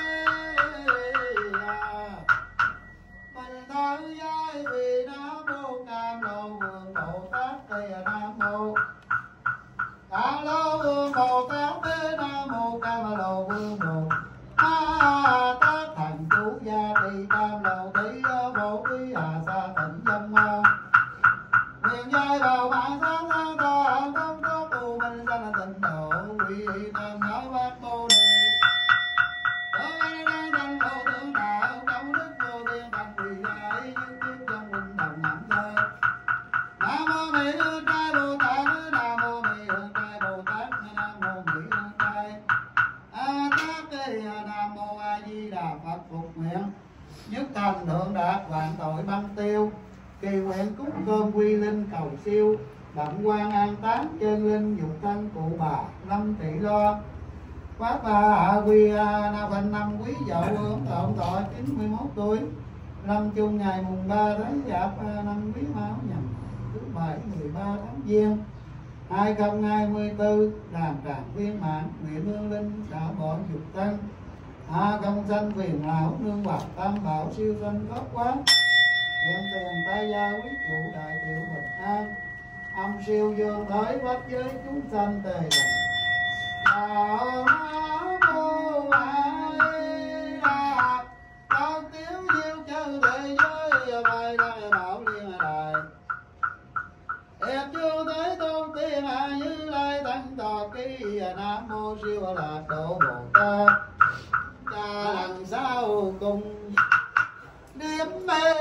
[SPEAKER 4] mình thơ giai vì nam mô cam lô vương bồ tát tây nam mô cam lô vương bồ tát tây nam mô cam lô vương bồ a tát thành chủ gia trì tam lầu tí vô quý hà sa tịnh dân quyền giai vào mạng sáng sáng ta không có tu minh sanh tịnh độ quy tam bảo bát bồ đề đối với đang thành độ tượng đạo công đức vô biên thành quỳ lại nhân kiếp trong huynh đồng nhậm thơ nam mô mỹ hương trai bồ tát nam mô mỹ hương trai bồ tát nam mô mỹ hương trai a tát cây nam mô a di đà phật phục nguyện nhất thành thượng đạt vạn tội băng tiêu kỳ nguyện cúng cơm quy linh cầu siêu đặng quan an táng chân linh dục thân cụ bà lâm tỷ lo phát ba hạ quy na phanh năm quý dậu ốm thọ thọ chín mươi mốt tuổi lâm chung ngày mùng ba tháng giáp năm quý mão nhằm thứ bảy mười ba tháng giêng hai không hai tư đàn tràng viên mãn nguyện hương linh đã bỏ dục thân a công sanh phiền lão nương bạc tam bảo siêu sanh pháp quán hiện tiền tay gia quý chủ đại tiểu bình an âm siêu dương thới bách giới chúng sanh tề đồng đạo nam mô a di đà con tiếu diêu chư thế giới bài đại bảo liên đài hiệp chu thế tôn tiên a như lai tăng tọa ký nam mô siêu lạc độ bồ tát cha lần sau cùng điểm mê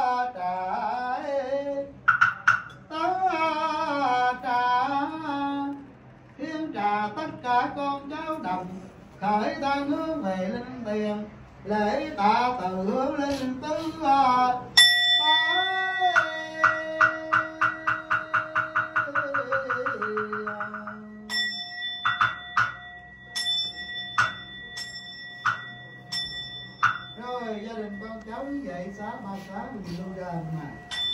[SPEAKER 4] trải tớ trà hiến trà tất cả con cháu đồng khởi thân hướng về linh tiền lễ tạ từ hướng linh tứ bái. Rồi gia đình con cháu như vậy xá ba xá mình lưu ra mà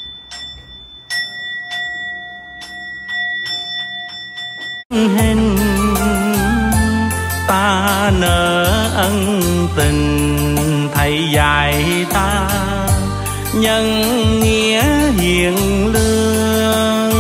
[SPEAKER 6] hình ta nợ ân tình thầy dạy ta nhân nghĩa hiền lương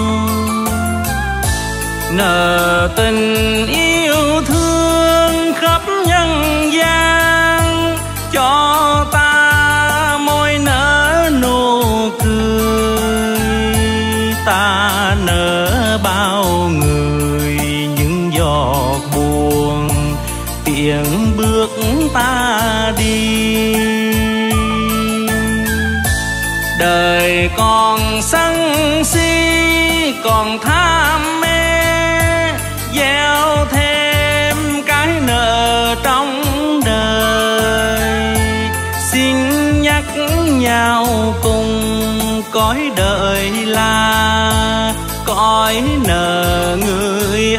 [SPEAKER 6] nợ tình yêu thương khắp nhân gian cho ta môi nở nụ cười ta nở bao người những giọt buồn tiễn bước ta đi đời còn sân si còn tham mê gieo thêm cái nợ trong đời xin nhắc nhau cùng cõi đời là cõi nợ người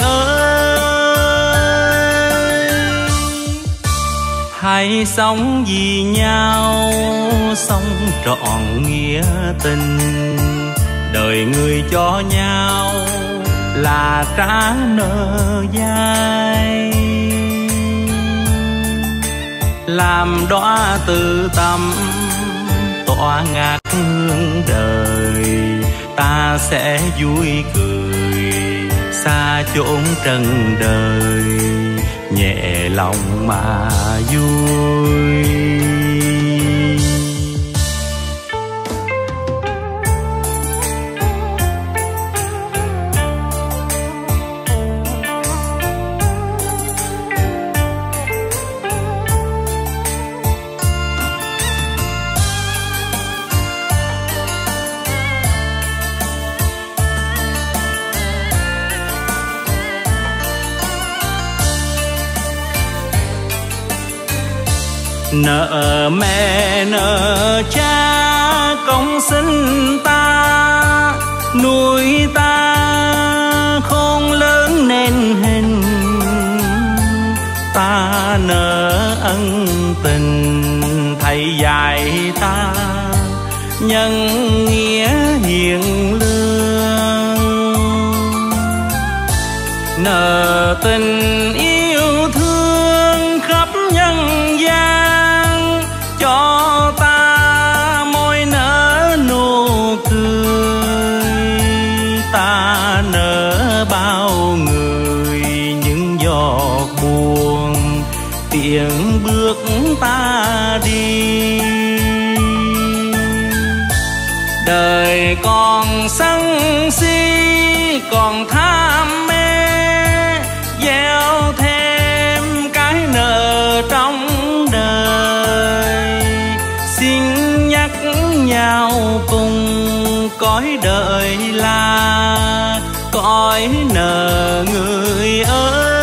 [SPEAKER 6] ơi hãy sống vì nhau sống trọn nghĩa tình đời người cho nhau là trả nợ dai làm đóa từ tâm tỏa ngát hương đời ta sẽ vui cười xa chốn trần đời nhẹ lòng mà vui. Nợ mẹ nợ cha công sinh ta nuôi ta khôn lớn nên hình ta nợ ân tình thầy dạy ta nhân nghĩa hiền lương. Nợ tình yêu thương khắp nhân gian, cho ta môi nở nụ cười. Ta nỡ bao người những giọt buồn, tiễn bước ta đi. Đời còn sân si còn tham mê, gieo thêm cái nợ trong đời. Xin nhắc nhau cùng cõi đời là cõi nợ người ơi.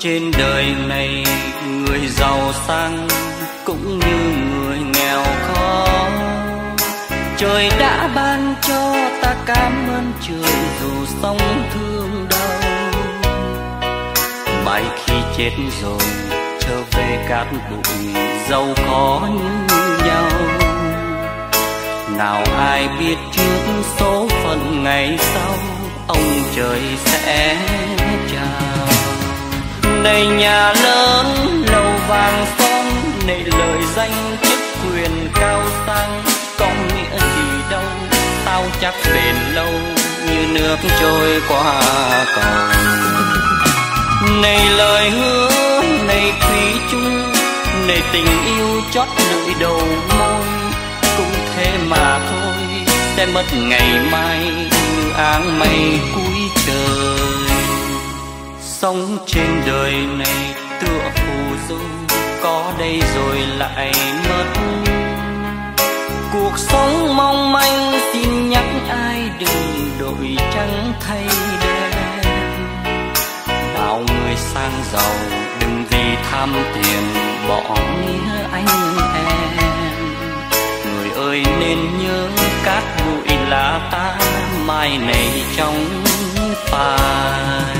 [SPEAKER 6] trên đời này, người giàu sang cũng như người nghèo khó. Trời đã ban cho ta cảm ơn trời, dù sống thương đau. Mãi khi chết rồi trở về cát bụi, giàu khó như nhau. Nào ai biết trước số phận ngày sau, ông trời sẽ chào. Này nhà lớn lầu vàng son, này lời danh chức quyền cao sang, có nghĩa gì đâu, sao chắc bền lâu như nước trôi qua cầu. Này lời hứa, này thủy chung, này tình yêu chót lưỡi đầu môi, cũng thế mà thôi, sẽ mất ngày mai như áng mây cuối trời. Sống trên đời này tựa phù du, có đây rồi lại mất. Cuộc sống mong manh xin nhắc ai đừng đổi trắng thay đen. Nào người sang giàu đừng vì tham tiền bỏ nghĩa anh em. Người ơi nên nhớ cát bụi là ta, mai này trong phai.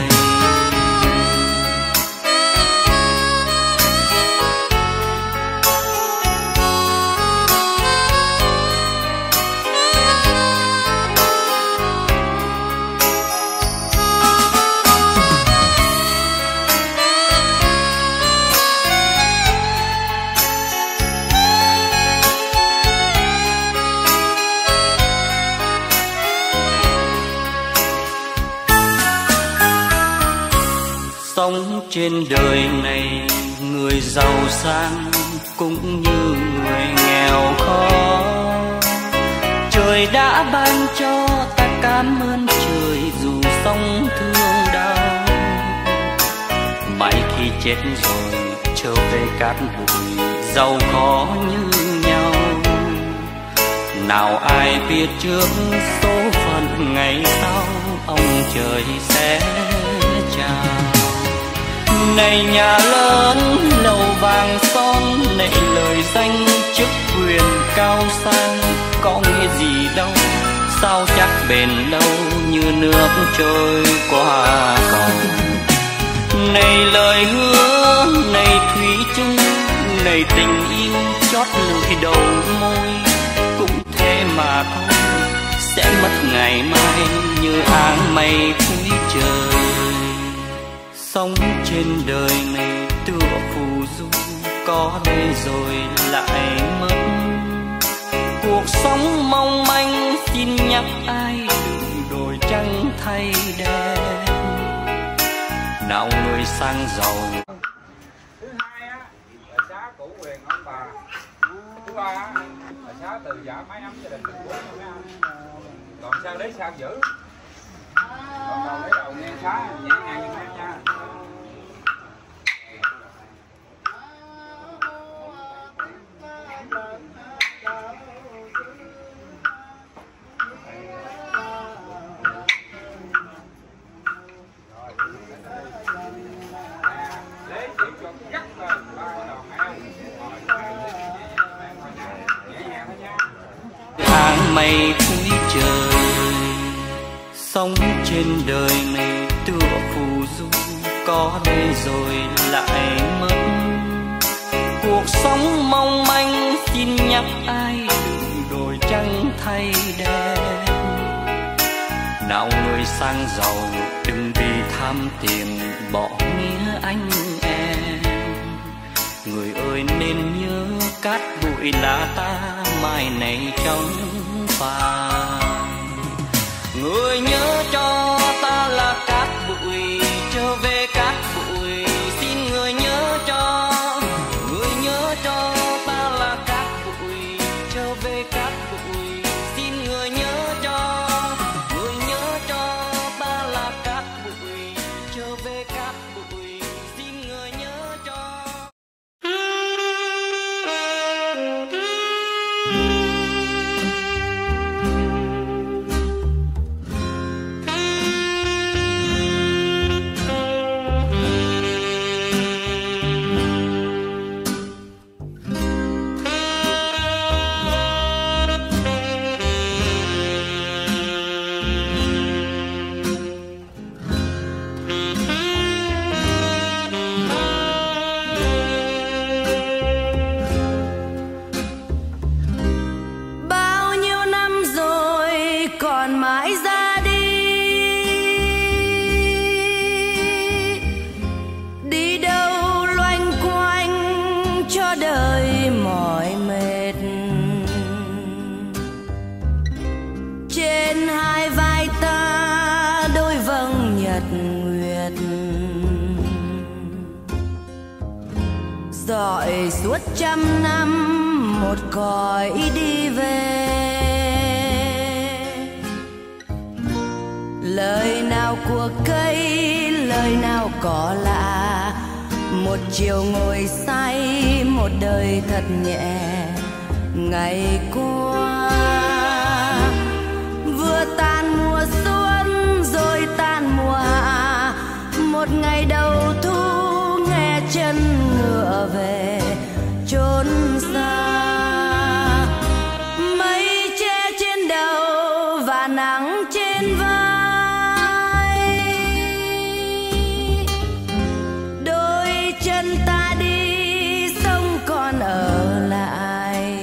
[SPEAKER 6] Sống trên đời này, người giàu sang cũng như người nghèo khó. Trời đã ban cho ta cảm ơn trời, dù sống thương đau. Mãi khi chết rồi trở về cát bụi, giàu khó như nhau. Nào ai biết trước số phận ngày sau, ông trời sẽ chào. Này nhà lớn lầu vàng son, này lời danh chức quyền cao sang, có nghĩa gì đâu, sao chắc bền lâu như nước trôi qua cầu. Này lời hứa, này thủy chung, này tình yêu chót lưỡi đầu môi, cũng thế mà thôi, sẽ mất ngày mai như áng mây cuối trời. Sống trên đời này tựa phù du, có đây rồi lại mất. Cuộc sống mong manh xin nhắc ai đừng đổi trắng thay đen. Nào người sang giàu.
[SPEAKER 7] Thứ hai á là xá cũ quyền ông bà. Thứ ba á là xá từ giả mái ấm gia đình mình của mấy anh. Còn sao lấy sao giữ. Còn đầu lấy đầu nghe xá nhẹ nhàng như thế nha.
[SPEAKER 6] Mây cuối trời. Sống trên đời này tựa phù du, có đây rồi lại mất. Cuộc sống mong manh xin nhắc ai đừng đổi trắng thay đen. Nào người sang giàu đừng vì tham tiền bỏ nghĩa anh em. Người ơi nên nhớ cát bụi là ta, mai này trong phai. Người nhớ cho ta là cát bụi, trở về cát bụi. Xin người nhớ cho, người nhớ cho ta là cát bụi, trở về cát bụi. Xin người nhớ cho, người nhớ cho ta là cát bụi, trở về cát bụi. Xin người nhớ cho.
[SPEAKER 1] mỏi mệt. Trên hai vai ta đôi vầng nhật nguyệt, dọi suốt trăm năm một cõi đi về. Lời nào của cây, lời nào có lạ, một chiều ngồi say, một đời thật nhẹ. Ngày qua vừa tan mùa xuân rồi tan mùa hạ, một ngày đầu thu nghe chân ngựa về chốn xa. Mây che trên đầu và nắng trên vai, đôi chân ta đi sông còn ở lại.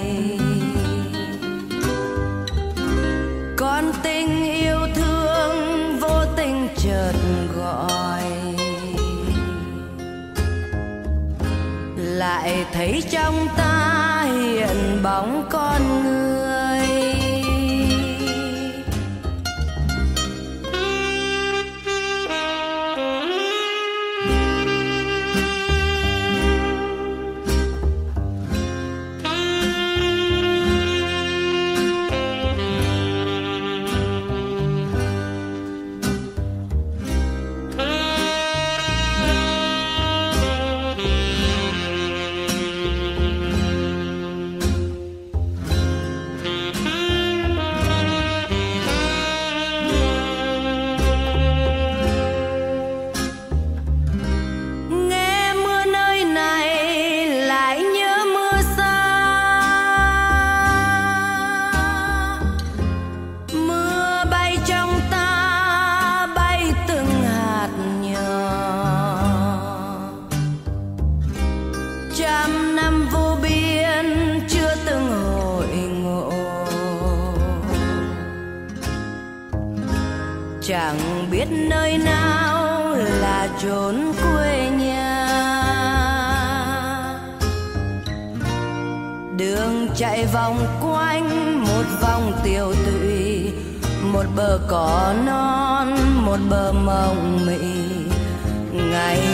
[SPEAKER 1] Con tình yêu thương vô tình chợt gọi, lại thấy trong ta hiện bóng con người. Chẳng biết nơi nào là chốn quê nhà, đường chạy vòng quanh một vòng tiêu tụy, một bờ cỏ non, một bờ mộng mị. Ngày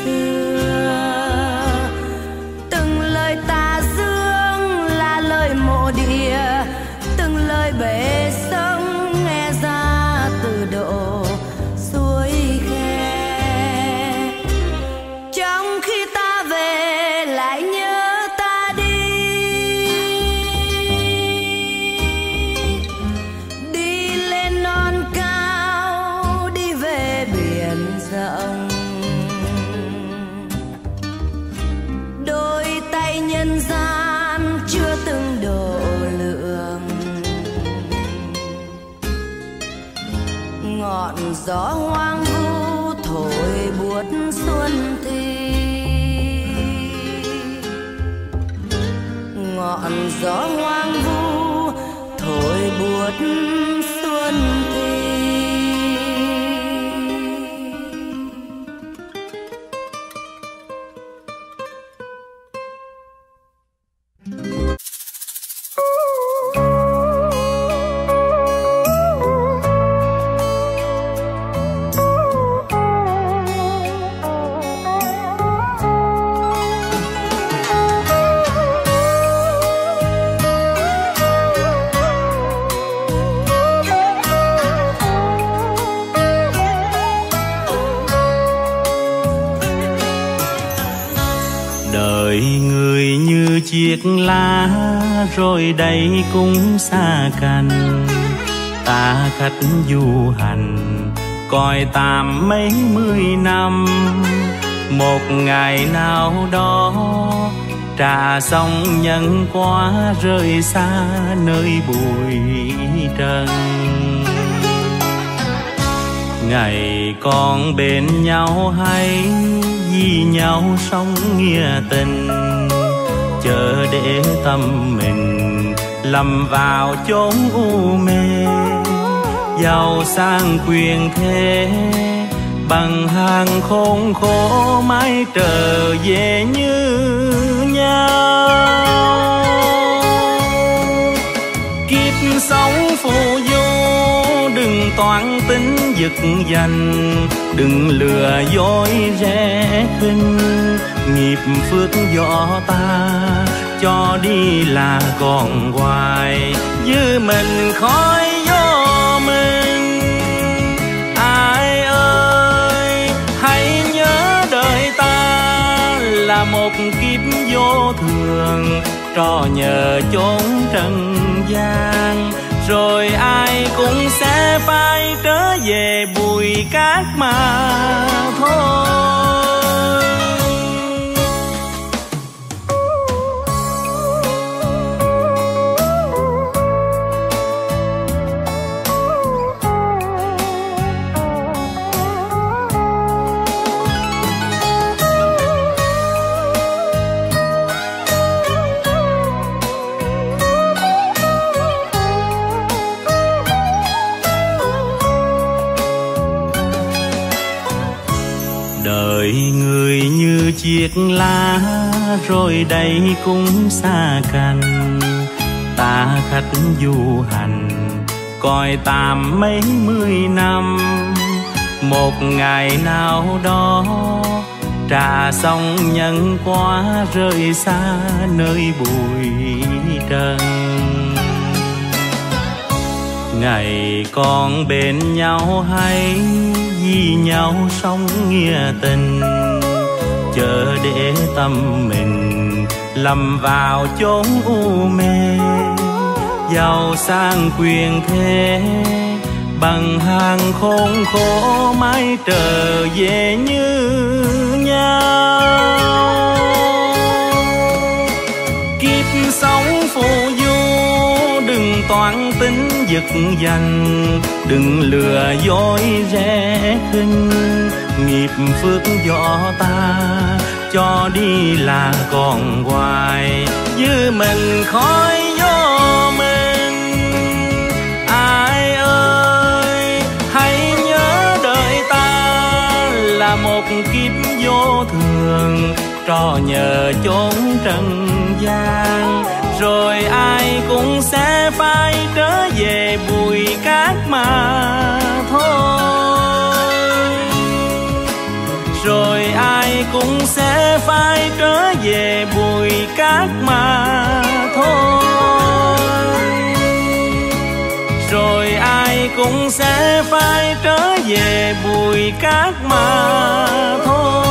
[SPEAKER 1] xưa từng lời tà dương là lời mộ địa, từng lời bể sông nghe ra từ độ suối khe. Trong khi ta về lại nhớ ta đi, đi lên non cao, đi về biển rộng. Đôi tay nhân gian chưa từng độ lượng, ngọn gió hoang vu thổi buốt xuân thi, ngọn gió hoang vu thổi buốt xuân thi.
[SPEAKER 6] Đời người như chiếc lá rồi đây cũng xa cành, ta khách du hành coi tạm mấy mươi năm. Một ngày nào đó trà sông nhân quá rơi xa nơi bụi trần. Ngày còn bên nhau hay vì nhau sống nghĩa tình, chờ để tâm mình lầm vào chốn u mê. Giàu sang quyền thế bằng hàng khốn khổ mãi trở về như nhau. Kiếp sống phù du đừng toan tính giật giành, đừng lừa dối rẻ khinh. Nghiệp phước do ta cho đi là còn hoài, như mình khói gió mình. Ai ơi hãy nhớ đời ta là một kiếp vô thường, trò nhờ chốn trần gian. Rồi ai cũng sẽ phải trở về bụi cát mà thôi. Đời người như chiếc lá rồi đây cũng xa cành, ta khách du hành coi tạm mấy mươi năm. Một ngày nào đó trà sông nhân quá rơi xa nơi bụi trần. Ngày còn bên nhau hay vì nhau sống nghĩa tình, chờ để tâm mình lầm vào chốn u mê. Giàu sang quyền thế bằng hàng khốn khổ mãi trở về như nhau. Kiếp sống phù du đừng toan tính giật giành, đừng lừa dối rẻ khinh. Nghiệp phước do ta cho đi là còn hoài, như mình khói gió mình. Ai ơi hãy nhớ đời ta là một kiếp vô thường, trò nhờ chốn trần gian. Rồi ai cũng sẽ phải trở về bụi cát mà thôi. Rồi ai cũng sẽ phải trở về bụi cát mà thôi. Rồi ai cũng sẽ phải trở về bụi cát mà thôi.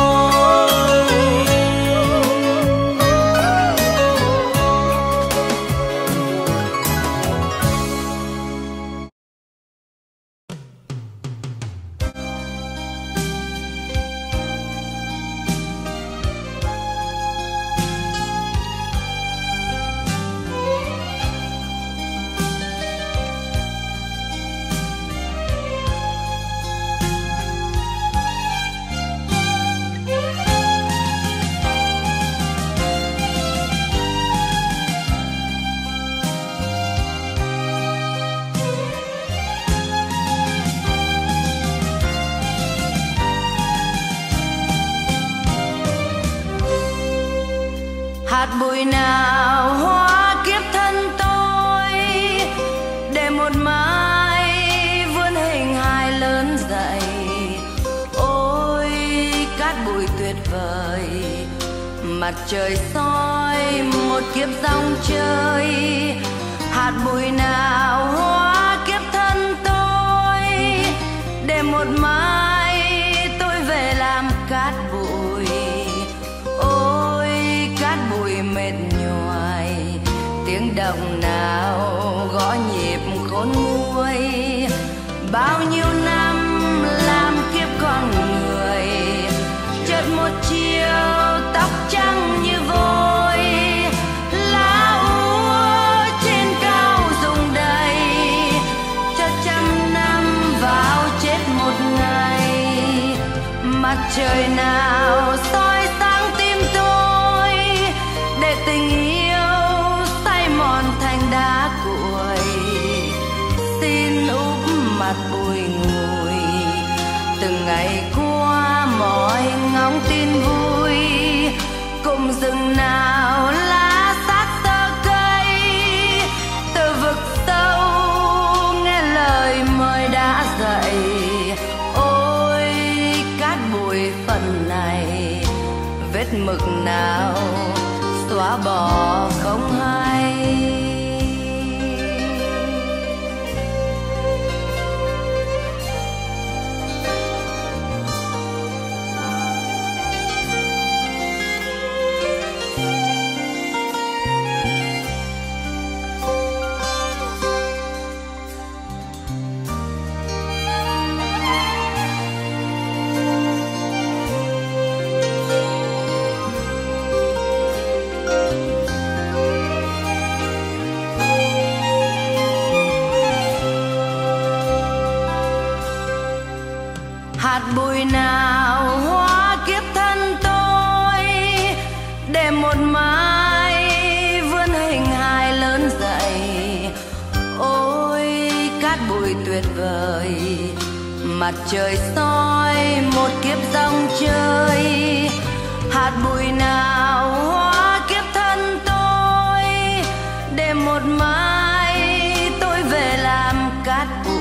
[SPEAKER 1] Hạt bụi nào hóa kiếp thân tôi, để một mai vươn hình hài lớn dậy. Ôi cát bụi tuyệt vời, mặt trời soi một kiếp dòng chơi. Hạt bụi nào hóa kiếp thân tôi, để một mai tôi về làm cát bụi. Mệt nhoài tiếng động nào gõ nhịp khôn nguôi. Bao nhiêu năm làm kiếp con người, chợt một chiều tóc trắng như vôi. Lá úa trên cao rụng đầy, cho trăm năm vào chết một ngày. Mặt trời nào soi sáng tim tôi, để tình yêu say mòn thành đá cuội. Xin úp mặt bụi người nào lá sát tơ cây, từ vực sâu nghe lời mời đã dậy. Ôi cát bụi phần này, vết mực nào xóa bỏ không hay. Hạt bụi nào hóa kiếp thân tôi, để một mai vươn hình hài lớn dậy. Ôi cát bụi tuyệt vời, mặt trời soi một kiếp dòng chơi. Hạt bụi nào hóa kiếp thân tôi, để một mai tôi về làm cát bụi.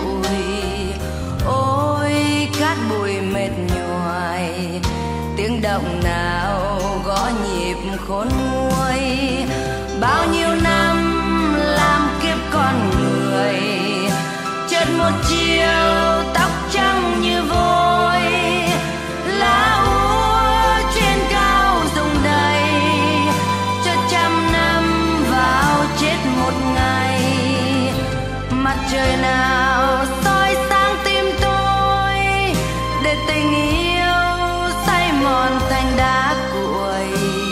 [SPEAKER 1] Ôi cát bụi mệt nhoài, tiếng động nào gõ nhịp khôn nguôi. Bao nhiêu năm làm kiếp con người, chợt một chiều tóc trắng như vôi. Lá úa trên cao rụng đầy, cho trăm năm vào chết một ngày. Mặt trời nào soi sáng tim tôi, để tình yêu say mòn thành đá cuội.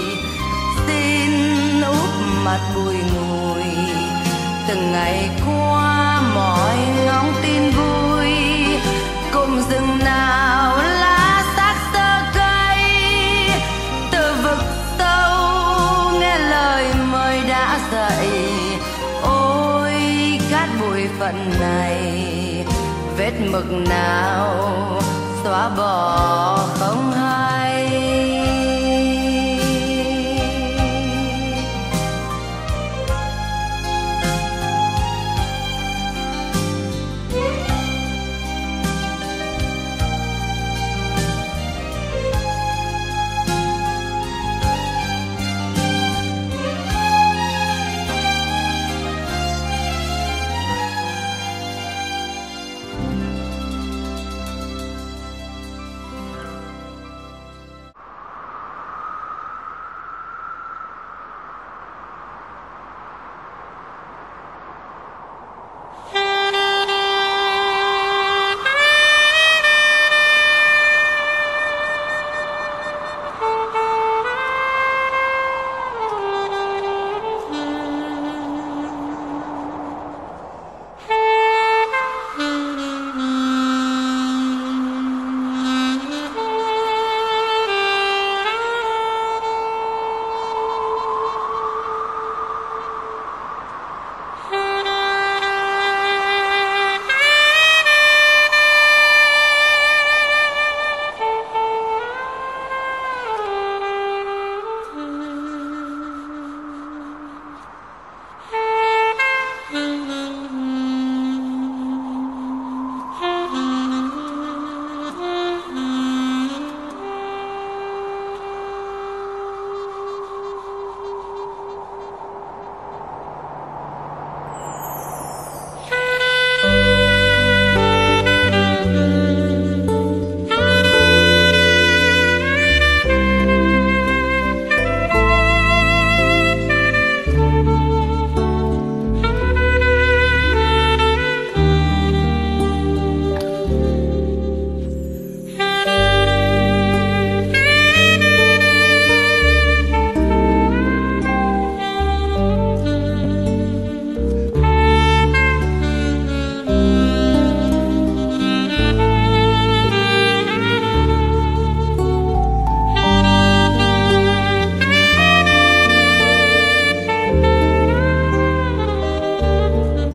[SPEAKER 1] Xin úp mặt bụi ngùi, từng ngày qua mỏi ngóng tin vui. Cùng rừng nào lá xác xơ cây, từ vực sâu nghe lời mời đã dậy. Ôi cát bụi phận này, vết mực nào xóa bỏ không